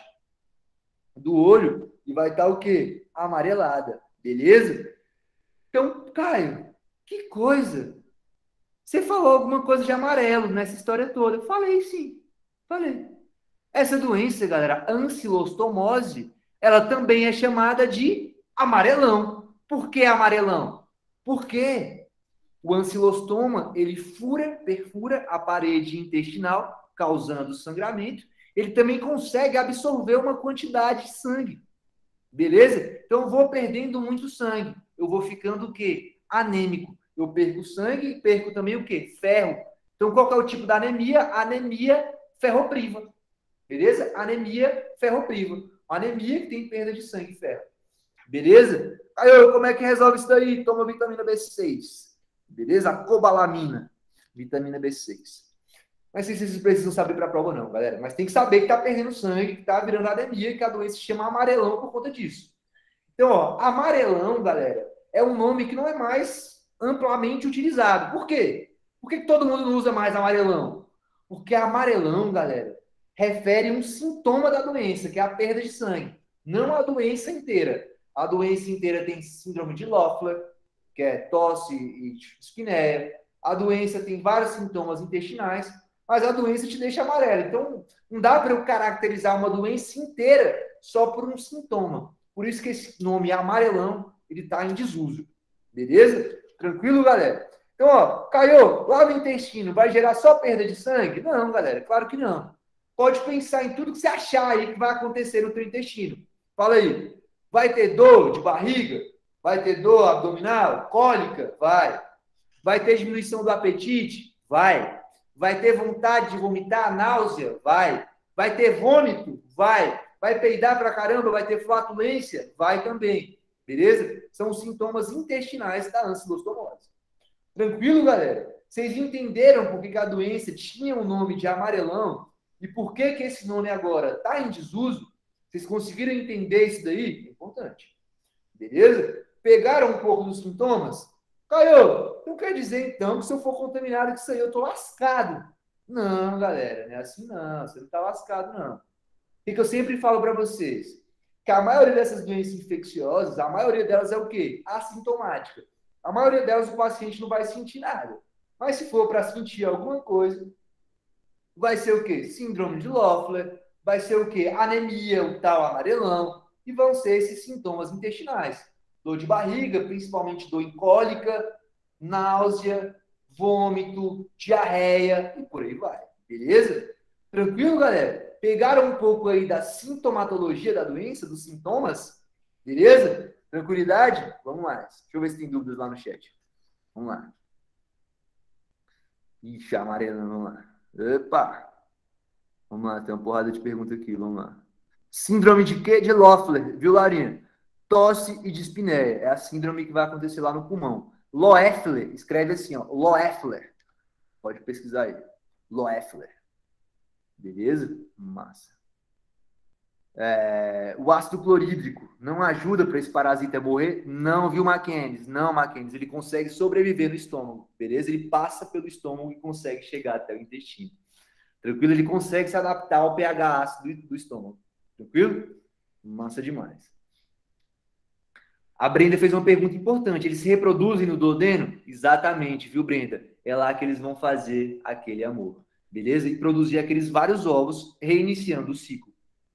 do olho e vai estar o quê? Amarelada. Beleza? Então, Caio, que coisa! Você falou alguma coisa de amarelo nessa história toda. Eu falei, sim. Falei. Essa doença, galera, ancilostomose, ela também é chamada de amarelão. Por que amarelão? Porque o ancilostoma, ele fura, perfura a parede intestinal, causando sangramento. Ele também consegue absorver uma quantidade de sangue. Beleza? Então, eu vou perdendo muito sangue. Eu vou ficando o quê? Anêmico. Eu perco sangue e perco também o quê? Ferro. Então, qual que é o tipo da anemia? Anemia ferropriva. Beleza? Anemia ferropriva. Anemia que tem perda de sangue e ferro. Beleza? Aí, como é que resolve isso daí? Toma vitamina B seis. Beleza? A cobalamina. Vitamina B seis. Não sei se vocês precisam saber para a prova não, galera. Mas tem que saber que está perdendo sangue, que está virando anemia, que a doença se chama amarelão por conta disso. Então, ó, amarelão, galera, é um nome que não é mais amplamente utilizado. Por quê? Por que todo mundo não usa mais amarelão? Porque amarelão, galera, refere um sintoma da doença, que é a perda de sangue. Não a doença inteira. A doença inteira tem síndrome de Loeffler, que é tosse e dispneia. A doença tem vários sintomas intestinais, mas a doença te deixa amarelo. Então, não dá para eu caracterizar uma doença inteira só por um sintoma. Por isso que esse nome amarelão, ele está em desuso. Beleza? Tranquilo, galera? Então, ó, caiu, lá no intestino, vai gerar só perda de sangue? Não, galera, claro que não. Pode pensar em tudo que você achar aí que vai acontecer no teu intestino. Fala aí. Vai ter dor de barriga? Vai ter dor abdominal? Cólica? Vai. Vai ter diminuição do apetite? Vai. Vai ter vontade de vomitar? Náusea? Vai. Vai ter vômito? Vai. Vai peidar pra caramba? Vai ter flatulência? Vai também. Beleza? São os sintomas intestinais da ancilostomose. Tranquilo, galera? Vocês entenderam por que a doença tinha o nome de amarelão? E por que que esse nome agora está em desuso? Vocês conseguiram entender isso daí? É importante. Beleza? Pegaram um pouco dos sintomas? Caio, não quer dizer então que se eu for contaminado com isso aí eu tô lascado. Não, galera, não é assim não. Você não tá lascado, não. O que que eu sempre falo para vocês? Que a maioria dessas doenças infecciosas, a maioria delas é o quê? Assintomática. A maioria delas o paciente não vai sentir nada. Mas se for para sentir alguma coisa, vai ser o quê? Síndrome de Loeffler, vai ser o quê? Anemia, o tal amarelão, e vão ser esses sintomas intestinais. Dor de barriga, principalmente dor em cólica, náusea, vômito, diarreia e por aí vai. Beleza? Tranquilo, galera? Pegaram um pouco aí da sintomatologia da doença, dos sintomas? Beleza? Tranquilidade? Vamos lá. Deixa eu ver se tem dúvidas lá no chat. Vamos lá. Ixi, amarelo, vamos lá. Opa! Vamos lá, tem uma porrada de perguntas aqui, vamos lá. Síndrome de quê? De Loeffler, viu, Larinha? Tosse e dispneia. É a síndrome que vai acontecer lá no pulmão. Loeffler, escreve assim, ó. Loeffler. Pode pesquisar aí. Loeffler. Beleza? Massa. É, o ácido clorídrico não ajuda para esse parasita morrer? Não, viu, Mackenzie? Não, Mackenzie. Ele consegue sobreviver no estômago, beleza? Ele passa pelo estômago e consegue chegar até o intestino. Tranquilo? Ele consegue se adaptar ao pH ácido do estômago. Tranquilo? Massa demais. A Brenda fez uma pergunta importante. Eles se reproduzem no duodeno? Exatamente, viu, Brenda? É lá que eles vão fazer aquele amor. Beleza? E produzir aqueles vários ovos, reiniciando o ciclo.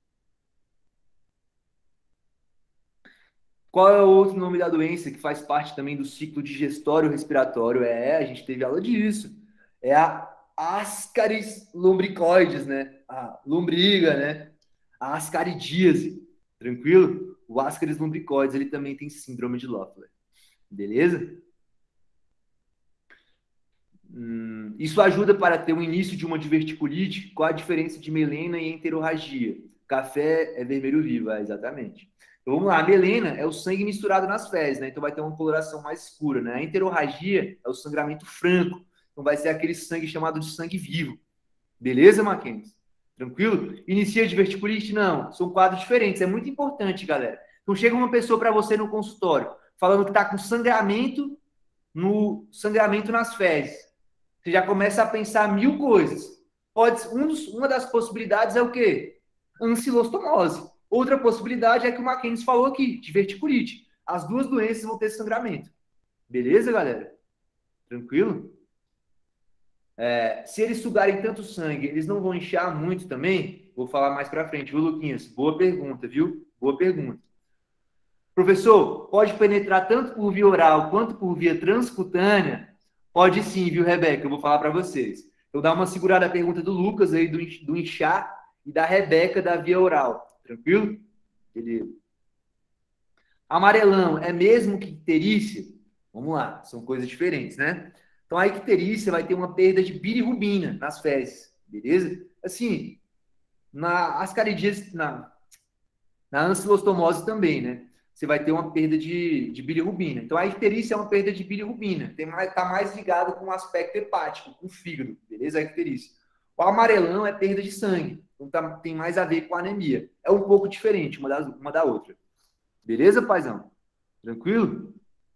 Qual é o outro nome da doença que faz parte também do ciclo digestório respiratório? É, a gente teve aula disso. É a Ascaris lumbricoides, né? A lombriga, né? A ascaridíase. Tranquilo? O Ascaris lumbricoides, ele também tem síndrome de Loeffler. Beleza? Hum, isso ajuda para ter o início de uma diverticulite. Qual a diferença de melena e enterorragia? Café é vermelho vivo, é, exatamente. Então vamos lá, a melena é o sangue misturado nas fezes, né? Então vai ter uma coloração mais escura, né? A enterorragia é o sangramento franco. Então vai ser aquele sangue chamado de sangue vivo. Beleza, Mackenzie? Tranquilo? Inicia diverticulite? Não. São quadros diferentes. É muito importante, galera. Então chega uma pessoa para você no consultório falando que está com sangramento no sangramento nas fezes. Você já começa a pensar mil coisas. Pode, um dos, uma das possibilidades é o quê? Ancilostomose. Outra possibilidade é que o Mackenzie falou aqui, diverticulite. As duas doenças vão ter sangramento. Beleza, galera? Tranquilo? É, se eles sugarem tanto sangue, eles não vão inchar muito também? Vou falar mais pra frente, viu, Luquinhas? Boa pergunta, viu? Boa pergunta. Professor, pode penetrar tanto por via oral quanto por via transcutânea? Pode sim, viu, Rebeca? Eu vou falar para vocês. Então dá uma segurada a pergunta do Lucas aí, do, do inchar, e da Rebeca da via oral. Tranquilo? Beleza. Amarelão é mesmo que icterícia? Vamos lá, são coisas diferentes, né? Então a icterícia vai ter uma perda de bilirrubina nas fezes, beleza? Assim, na ascaridíase, na, na ancilostomose também, né? Você vai ter uma perda de, de bilirrubina. Então a icterícia é uma perda de bilirrubina, tem mais, tá mais ligado com o aspecto hepático, com o fígado, beleza? A icterícia. O amarelão é perda de sangue. Então tá, tem mais a ver com a anemia. É um pouco diferente uma, das, uma da outra. Beleza, paizão? Tranquilo?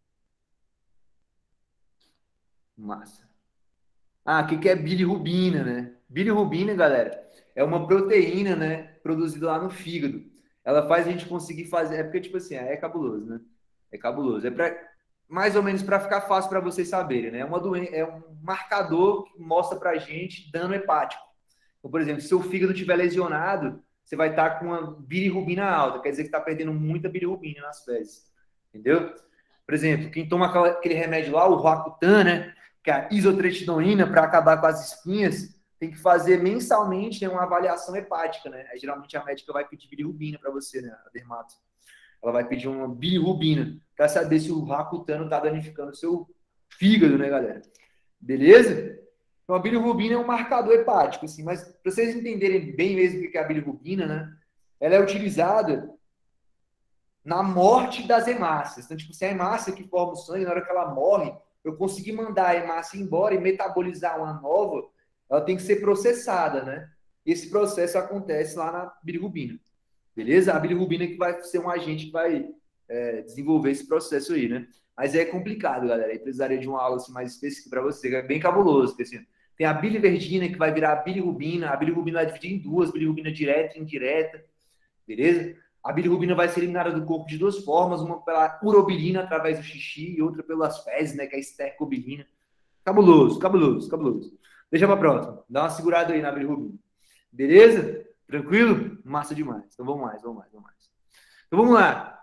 Massa. Ah, o que, que é bilirrubina, né? Bilirrubina, galera, é uma proteína, né? Produzida lá no fígado. Ela faz a gente conseguir fazer... É porque, tipo assim, é cabuloso, né? É cabuloso. É pra, mais ou menos para ficar fácil para vocês saberem, né? É, uma doen... é um marcador que mostra pra gente dano hepático. Então, por exemplo, se o fígado estiver lesionado, você vai estar com uma bilirrubina alta, quer dizer que está perdendo muita bilirrubina nas fezes. Entendeu? Por exemplo, quem toma aquele remédio lá, o Roacutan, né? Que é a isotretinoína, para acabar com as espinhas, tem que fazer mensalmente, né, uma avaliação hepática, né? Aí, geralmente a médica vai pedir bilirrubina para você, né? A dermato. Ela vai pedir uma bilirrubina para saber se o Roacutan está danificando o seu fígado, né, galera? Beleza? Então, a bilirrubina é um marcador hepático, assim, mas para vocês entenderem bem mesmo o que é a bilirrubina, né? Ela é utilizada na morte das hemácias. Então, tipo, se a hemácia que forma o sangue, na hora que ela morre, eu conseguir mandar a hemácia embora e metabolizar uma nova, ela tem que ser processada, né? esse processo acontece lá na bilirrubina. Beleza? A bilirrubina que vai ser um agente que vai é, desenvolver esse processo aí, né? Mas é complicado, galera. Eu precisaria de uma aula assim, mais específica para você, que é bem cabuloso. Porque, assim, tem a biliverdina, que vai virar a bilirrubina. A bilirrubina vai dividir em duas, bilirrubina direta e indireta. Beleza? A bilirrubina vai ser eliminada do corpo de duas formas, uma pela urobilina, através do xixi, e outra pelas fezes, né, que é a estercobilina. Cabuloso, cabuloso, cabuloso. Deixa para próxima. Dá uma segurada aí na bilirrubina. Beleza? Tranquilo? Massa demais. Então vamos mais, vamos mais, vamos mais. Então vamos lá.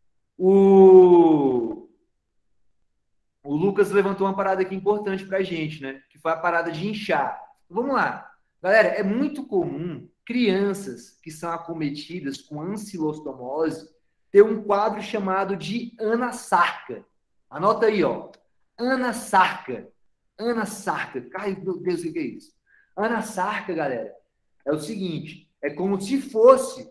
O, o Lucas levantou uma parada aqui importante pra gente, né? Que foi a parada de inchar. Então, vamos lá. Galera, é muito comum crianças que são acometidas com ancilostomose ter um quadro chamado de anasarca. Anota aí, ó. Anasarca. Anasarca. Ai, meu Deus, o que é isso? Anasarca, galera, é o seguinte, é como se fosse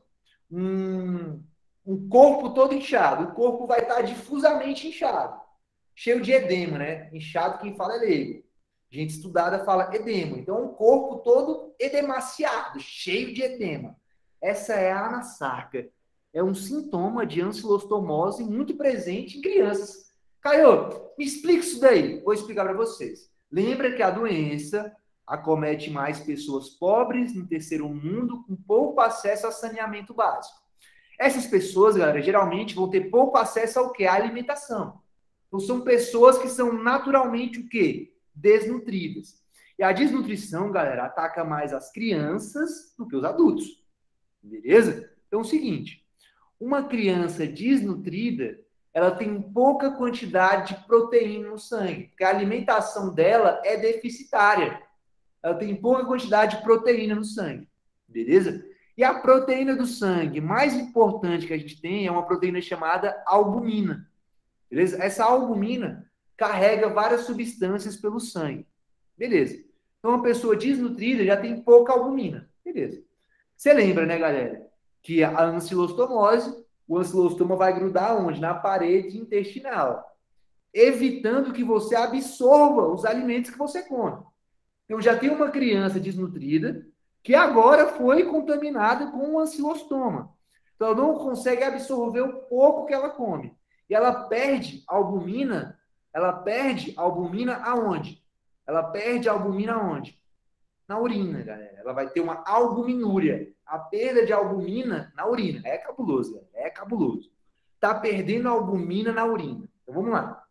um, um corpo todo inchado. O corpo vai estar difusamente inchado, cheio de edema, né? Inchado, quem fala é leigo. Gente estudada fala edema. Então, um corpo todo edemaciado, cheio de edema. Essa é a anasarca. É um sintoma de ancilostomose muito presente em crianças. Caio, me explica isso daí. Vou explicar para vocês. Lembra que a doença acomete mais pessoas pobres no terceiro mundo com pouco acesso a saneamento básico. Essas pessoas, galera, geralmente vão ter pouco acesso ao quê? À alimentação. Então, são pessoas que são naturalmente o quê? Desnutridas. E a desnutrição, galera, ataca mais as crianças do que os adultos. Beleza? Então, é o seguinte, uma criança desnutrida, ela tem pouca quantidade de proteína no sangue, porque a alimentação dela é deficitária. Ela tem pouca quantidade de proteína no sangue, beleza? E a proteína do sangue mais importante que a gente tem é uma proteína chamada albumina, beleza? Essa albumina carrega várias substâncias pelo sangue, beleza? Então, uma pessoa desnutrida já tem pouca albumina, beleza? Você lembra, né, galera, que a ancilostomose, o ancilostoma vai grudar onde? Na parede intestinal, evitando que você absorva os alimentos que você come. Então, já tem uma criança desnutrida que agora foi contaminada com um ancilostoma. Então, ela não consegue absorver o pouco que ela come. E ela perde albumina, ela perde albumina aonde? Ela perde albumina aonde? Na urina, galera. Ela vai ter uma albuminúria. A perda de albumina na urina. É cabuloso, galera. É cabuloso. Tá perdendo albumina na urina. Então, vamos lá.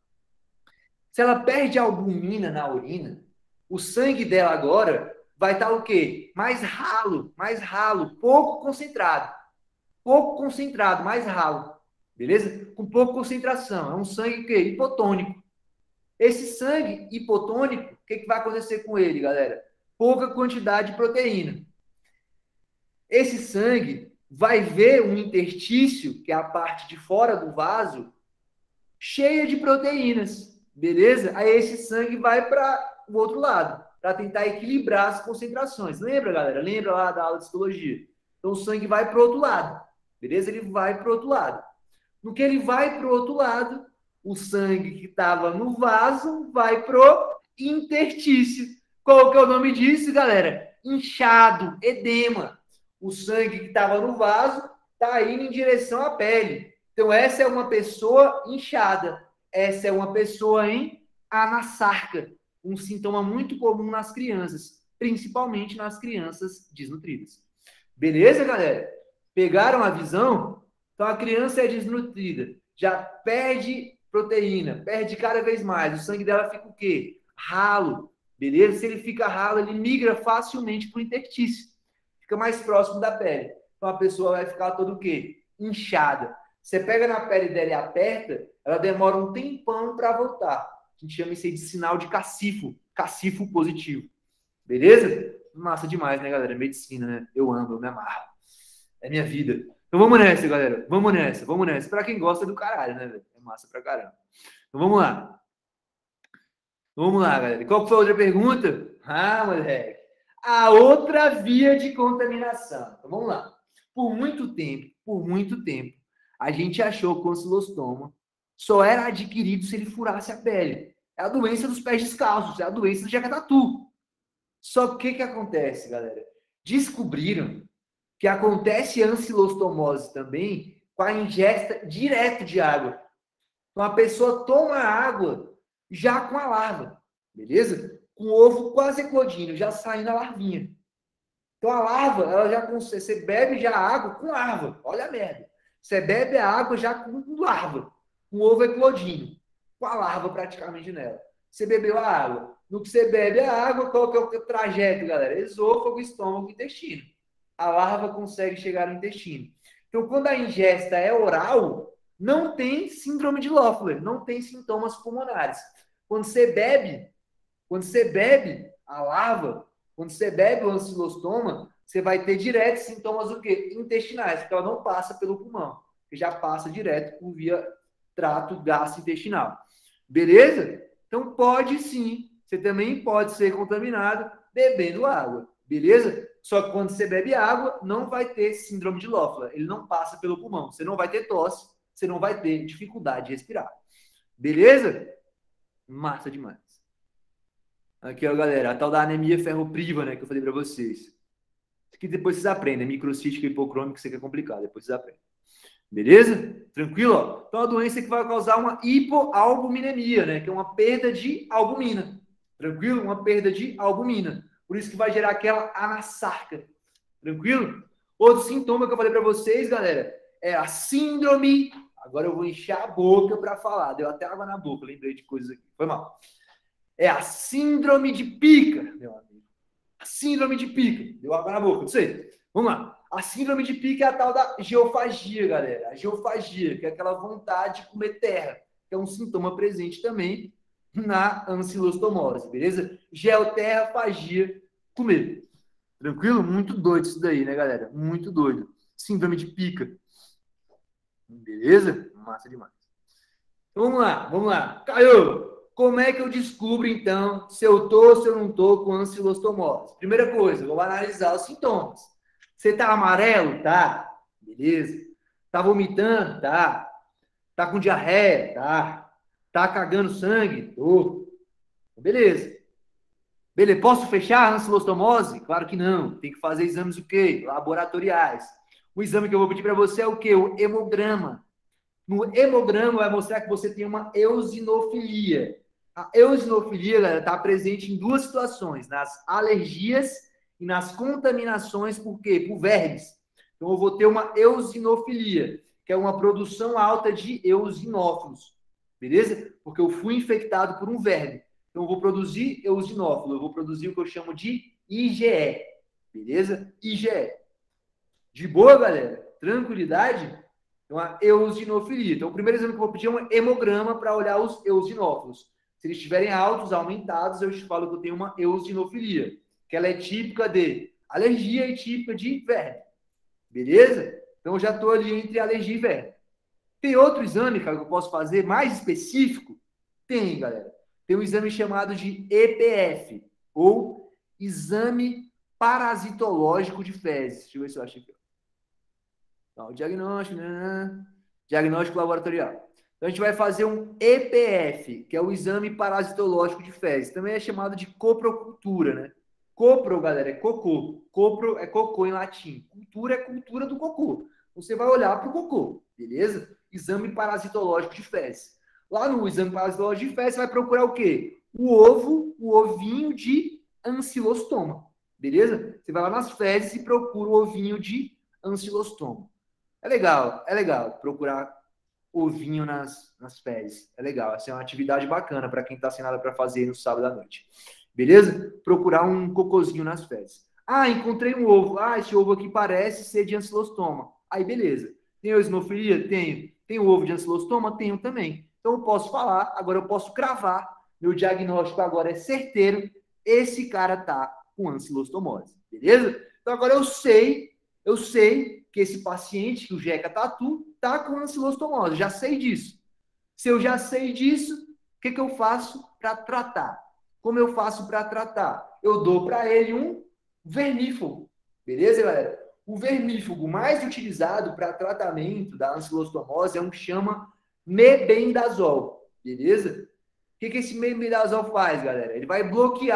Se ela perde albumina na urina, o sangue dela agora vai estar o quê? Mais ralo, mais ralo, pouco concentrado. Pouco concentrado, mais ralo. Beleza? Com pouca concentração. É um sangue que hipotônico. Esse sangue hipotônico, o que, que vai acontecer com ele, galera? Pouca quantidade de proteína. Esse sangue vai ver um interstício, que é a parte de fora do vaso, cheia de proteínas. Beleza? Aí esse sangue vai para o outro lado, para tentar equilibrar as concentrações. Lembra, galera? Lembra lá da aula de histologia? Então, o sangue vai para o outro lado. Beleza? Ele vai para o outro lado. No que ele vai para o outro lado, o sangue que estava no vaso vai para o interstício. Qual que é o nome disso, galera? Inchado, edema. O sangue que estava no vaso está indo em direção à pele. Então, essa é uma pessoa inchada. Essa é uma pessoa em anasarca, um sintoma muito comum nas crianças, principalmente nas crianças desnutridas. Beleza, galera? Pegaram a visão? Então, a criança é desnutrida, já perde proteína, perde cada vez mais. O sangue dela fica o quê? Ralo. Beleza? Se ele fica ralo, ele migra facilmente para o interstício. Fica mais próximo da pele. Então, a pessoa vai ficar todo o quê? Inchada. Você pega na pele dela e aperta, ela demora um tempão para voltar. A gente chama isso aí de sinal de cacifo, cacifo positivo. Beleza? Massa demais, né, galera? Medicina, né? Eu amo, eu me amarro. É minha vida. Então vamos nessa, galera. Vamos nessa, vamos nessa. Para quem gosta do caralho, né, velho? É massa pra caramba. Então vamos lá. Vamos lá, galera. Qual foi a outra pergunta? Ah, moleque. A outra via de contaminação. Então vamos lá. Por muito tempo, por muito tempo, a gente achou que o ancilostoma só era adquirido se ele furasse a pele. É a doença dos pés descalços, é a doença do jacatatu. Só que o que, que acontece, galera? descobriram que acontece ancilostomose também com a ingesta direto de água. Então, a pessoa toma água já com a larva, beleza? Com o ovo quase eclodindo, já saindo a larvinha. Então, a larva, ela já você bebe já a água com larva. Olha a merda. Você bebe a água já com larva, com o ovo eclodindo, com a larva praticamente nela. Você bebeu a água. No que você bebe a água, qual que é o trajeto, galera? Esôfago, estômago, intestino. A larva consegue chegar no intestino. Então, quando a ingesta é oral, não tem síndrome de Loeffler, não tem sintomas pulmonares. Quando você bebe, quando você bebe a larva, quando você bebe o ancilostoma, você vai ter direto sintomas o quê? Intestinais, porque ela não passa pelo pulmão, que já passa direto por via trato gastrointestinal. Beleza? Então pode sim, você também pode ser contaminado bebendo água. Beleza? Só que quando você bebe água, não vai ter síndrome de Loeffler. Ele não passa pelo pulmão. Você não vai ter tosse, você não vai ter dificuldade de respirar. Beleza? Massa demais. Aqui, ó, galera, a tal da anemia ferropriva, né, que eu falei para vocês. Isso aqui depois vocês aprendem. Microcítica hipocrômica, isso aqui é complicado. Depois vocês aprendem. Beleza? Tranquilo? Ó? Então, a doença que vai causar uma hipoalbuminemia, né, que é uma perda de albumina. Tranquilo? Uma perda de albumina. Por isso que vai gerar aquela anassarca. Tranquilo? Outro sintoma que eu falei para vocês, galera, é a síndrome... Agora eu vou encher a boca para falar. Deu até água na boca, lembrei de coisas aqui. Foi mal. É a síndrome de Pica, meu amigo. A síndrome de Pica. Deu água na boca, não sei. Vamos lá. A síndrome de Pica é a tal da geofagia, galera. A geofagia, que é aquela vontade de comer terra, que é um sintoma presente também na ancilostomose, beleza? Geoterra, fagia, comer. Tranquilo? Muito doido isso daí, né, galera? Muito doido. Síndrome de Pica. Beleza? Massa demais. Então, vamos lá, vamos lá. Caio, como é que eu descubro, então, se eu tô ou se eu não tô com ancilostomose? Primeira coisa, vou analisar os sintomas. Você tá amarelo? Tá. Beleza. Tá vomitando? Tá. Tá com diarreia? Tá. Tá cagando sangue? Tô. Beleza. Beleza. Posso fechar a ancilostomose? Claro que não. Tem que fazer exames o quê? Laboratoriais. O exame que eu vou pedir para você é o quê? O hemograma. No hemograma vai mostrar que você tem uma eosinofilia. A eosinofilia, galera, está presente em duas situações, nas alergias e nas contaminações, por quê? Por vermes. Então, eu vou ter uma eosinofilia, que é uma produção alta de eosinófilos, beleza? Porque eu fui infectado por um verme. Então, eu vou produzir eosinófilo, eu vou produzir o que eu chamo de I G E, beleza? I G E. De boa, galera? Tranquilidade? Então, a eosinofilia. Então, o primeiro exame que eu vou pedir é um hemograma para olhar os eosinófilos. Se eles estiverem altos, aumentados, eu te falo que eu tenho uma eosinofilia, que ela é típica de alergia e típica de verme. Beleza? Então, eu já estou ali entre alergia e verme. Tem outro exame, cara, que eu posso fazer mais específico? Tem, galera. Tem um exame chamado de E P F, ou Exame Parasitológico de Fezes. Deixa eu ver se eu acho aqui. Então, diagnóstico, né? Diagnóstico laboratorial. Então, a gente vai fazer um E P F, que é o Exame Parasitológico de Fezes. Também é chamado de coprocultura, né? Copro, galera, é cocô. Copro é cocô em latim. Cultura é cultura do cocô. Você vai olhar para o cocô, beleza? Exame Parasitológico de Fezes. Lá no Exame Parasitológico de Fezes, você vai procurar o quê? O ovo, o ovinho de ancilostoma, beleza? Você vai lá nas fezes e procura o ovinho de ancilostoma. É legal, é legal procurar ovinho nas, nas fezes. É legal, essa é uma atividade bacana para quem está sem nada para fazer no sábado à noite. Beleza? Procurar um cocôzinho nas fezes. Ah, encontrei um ovo. Ah, esse ovo aqui parece ser de ancilostoma. Aí, beleza. Tem eosinofilia? Tenho. Tem o ovo de ancilostoma? Tenho também. Então, eu posso falar, agora eu posso cravar. Meu diagnóstico agora é certeiro. Esse cara tá com ancilostomose. Beleza? Então, agora eu sei, eu sei que esse paciente, que o Jeca Tatu, tá com ancilostomose. Já sei disso. Se eu já sei disso, o que, que eu faço para tratar? Como eu faço para tratar? Eu dou para ele um vermífugo. Beleza, galera? O vermífugo mais utilizado para tratamento da ancilostomose é um que chama mebendazol. Beleza? O que, que esse mebendazol faz, galera? Ele vai bloquear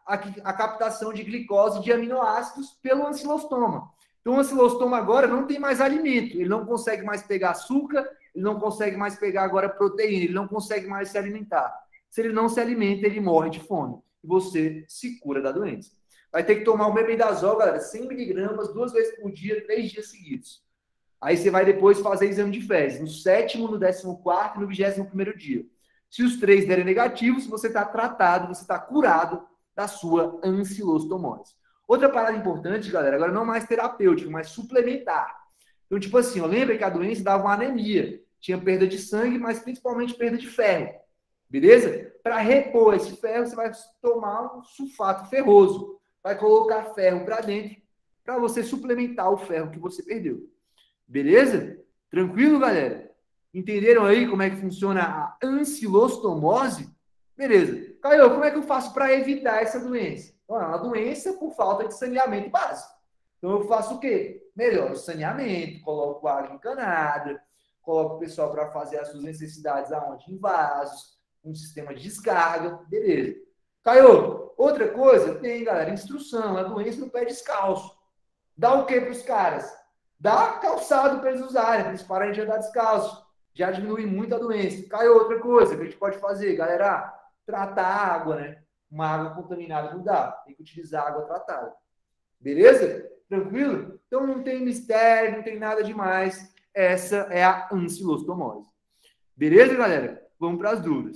a, a captação de glicose de aminoácidos pelo ancilostoma. Então, o ancilostoma agora não tem mais alimento, ele não consegue mais pegar açúcar, ele não consegue mais pegar agora proteína, ele não consegue mais se alimentar. Se ele não se alimenta, ele morre de fome. E você se cura da doença. Vai ter que tomar o mebendazol, galera, cem miligramas, duas vezes por dia, três dias seguidos. Aí você vai depois fazer exame de fezes, no sétimo, no décimo quarto e no vigésimo primeiro dia. Se os três derem negativos, você está tratado, você está curado da sua ancilostomose. Outra parada importante, galera, agora não mais terapêutica, mas suplementar. Então, tipo assim, ó, lembra que a doença dava uma anemia. Tinha perda de sangue, mas principalmente perda de ferro. Beleza? Para repor esse ferro, você vai tomar um sulfato ferroso. Vai colocar ferro para dentro para você suplementar o ferro que você perdeu. Beleza? Tranquilo, galera? Entenderam aí como é que funciona a ancilostomose? Beleza. Caio, como é que eu faço para evitar essa doença? É uma doença por falta de saneamento básico. Então, eu faço o quê? Melhoro o saneamento, coloco água encanada, coloco o pessoal para fazer as suas necessidades aonde? Em vasos, um sistema de descarga, beleza. Caio, outra coisa, tem, galera, instrução, a doença no pé descalço. Dá o quê para os caras? Dá calçado para eles usarem, para eles pararem de andar descalço. Já diminui muito a doença. Caio, outra coisa que a gente pode fazer, galera, tratar a água, né? Uma água contaminada não dá, tem que utilizar água tratada. Beleza? Tranquilo? Então não tem mistério, não tem nada demais. Essa é a ancilostomose. Beleza, galera? Vamos para as dúvidas.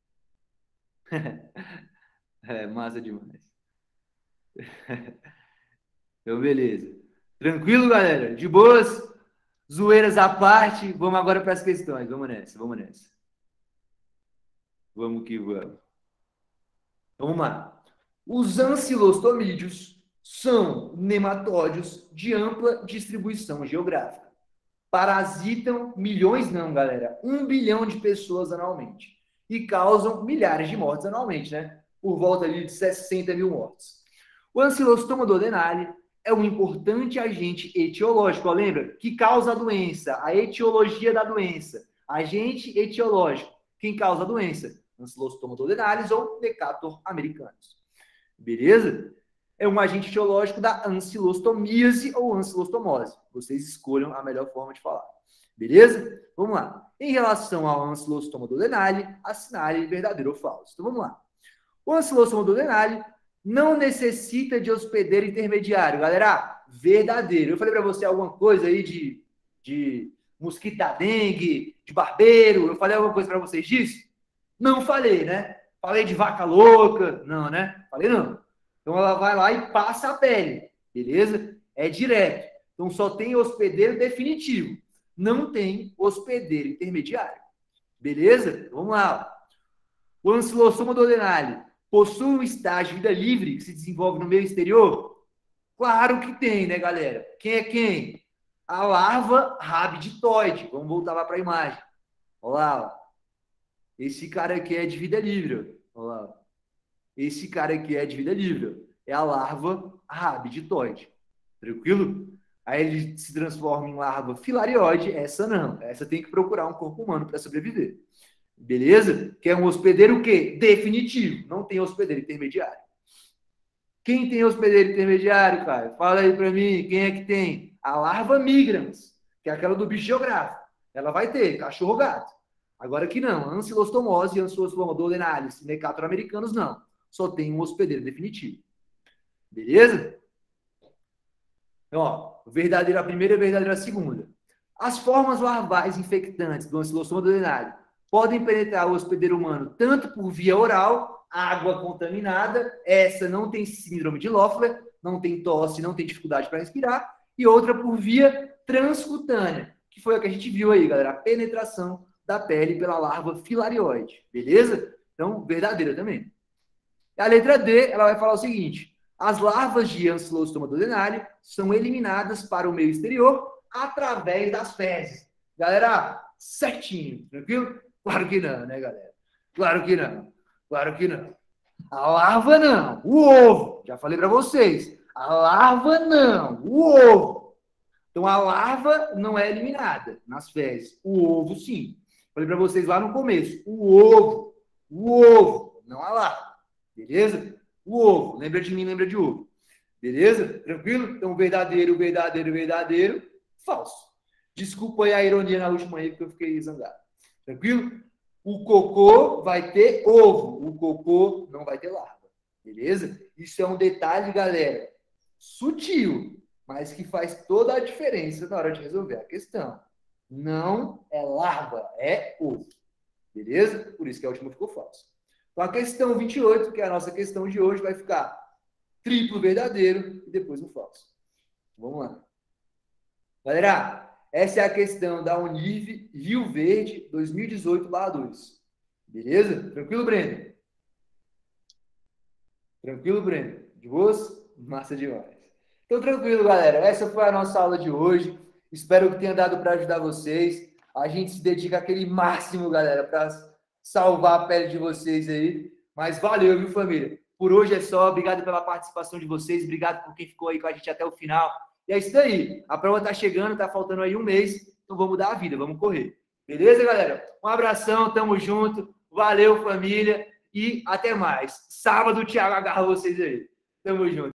É, massa demais. Então, beleza. Tranquilo, galera? De boas? Zoeiras à parte, vamos agora para as questões. Vamos nessa, vamos nessa. Vamos que vamos. Vamos lá. Os ancilostomídeos são nematóides de ampla distribuição geográfica. Parasitam milhões, não, galera, um bilhão de pessoas anualmente. E causam milhares de mortes anualmente, né? Por volta ali de sessenta mil mortes. O ancilostoma duodenale é um importante agente etiológico. Ó, lembra? Que causa a doença. A etiologia da doença. Agente etiológico. Quem causa a doença? Ancilostoma duodenalis ou Decatur americanus. Beleza? É um agente etiológico da ancilostomíase ou ancilostomose. Vocês escolham a melhor forma de falar. Beleza? Vamos lá. Em relação ao ancilostoma duodenale, assinale verdadeiro ou falso. Então, vamos lá. O ancilostoma duodenale não necessita de hospedeiro intermediário. Galera, verdadeiro. Eu falei para você alguma coisa aí de, de mosquito da dengue, de barbeiro. Eu falei alguma coisa para vocês disso? Não falei, né? Falei de vaca louca. Não, né? Falei não. Então, ela vai lá e passa a pele. Beleza? É direto. Então, só tem hospedeiro definitivo. Não tem hospedeiro intermediário. Beleza? Vamos lá. O ancilostoma duodenale possui um estágio de vida livre que se desenvolve no meio exterior? Claro que tem, né, galera? Quem é quem? A larva rabiditoide. Vamos voltar lá para a imagem. Olha lá. Esse cara aqui é de vida livre. Olha lá. Esse cara aqui é de vida livre. É a larva rabiditoide. Tranquilo? Aí ele se transforma em larva filarioide. Essa não. Essa tem que procurar um corpo humano para sobreviver. Beleza? Que é um hospedeiro o quê? Definitivo. Não tem hospedeiro intermediário. Quem tem hospedeiro intermediário, cara? Fala aí para mim. Quem é que tem? A larva migrans, que é aquela do bicho geográfico. Ela vai ter cachorro-gato. Agora que não. Ancilostomose e ancilostoma duodenalis, Decatur americanos, não. Só tem um hospedeiro definitivo. Beleza? Então, ó, verdadeira a primeira e verdadeira a segunda. As formas larvais infectantes do ancilostoma duodenale podem penetrar o hospedeiro humano tanto por via oral, água contaminada, essa não tem síndrome de Loeffler, não tem tosse, não tem dificuldade para respirar, e outra por via transcutânea, que foi a que a gente viu aí, galera, a penetração da pele pela larva filarioide, beleza? Então, verdadeira também. A letra D, ela vai falar o seguinte: as larvas de ancilostoma duodenale são eliminadas para o meio exterior através das fezes. Galera, certinho, tranquilo? Claro que não, né, galera? Claro que não. Claro que não. A larva não. O ovo. Já falei para vocês. A larva não. O ovo. Então, a larva não é eliminada nas fezes. O ovo, sim. Falei para vocês lá no começo. O ovo. O ovo. Não a larva. Beleza? O ovo. Lembra de mim, lembra de ovo. Beleza? Tranquilo? Então, verdadeiro, verdadeiro, verdadeiro, falso. Desculpa aí a ironia na última aí, porque eu fiquei zangado. Tranquilo? O cocô vai ter ovo. O cocô não vai ter larva. Beleza? Isso é um detalhe, galera, sutil, mas que faz toda a diferença na hora de resolver a questão. Não é larva, é ovo. Beleza? Por isso que a última ficou falsa. Então, a questão vinte e oito, que é a nossa questão de hoje, vai ficar triplo verdadeiro e depois um falso. Vamos lá. Galera, essa é a questão da Univ Rio Verde dois mil e dezoito barra dois. Beleza? Tranquilo, Breno? Tranquilo, Breno? De boas? Massa demais. Então, tranquilo, galera. Essa foi a nossa aula de hoje. Espero que tenha dado para ajudar vocês. A gente se dedica aquele máximo, galera, para salvar a pele de vocês aí. Mas valeu, viu, família? Por hoje é só. Obrigado pela participação de vocês. Obrigado por quem ficou aí com a gente até o final. E é isso aí. A prova tá chegando, tá faltando aí um mês. Então vamos mudar a vida, vamos correr. Beleza, galera? Um abração, tamo junto. Valeu, família. E até mais. Sábado o Thiago agarra vocês aí. Tamo junto.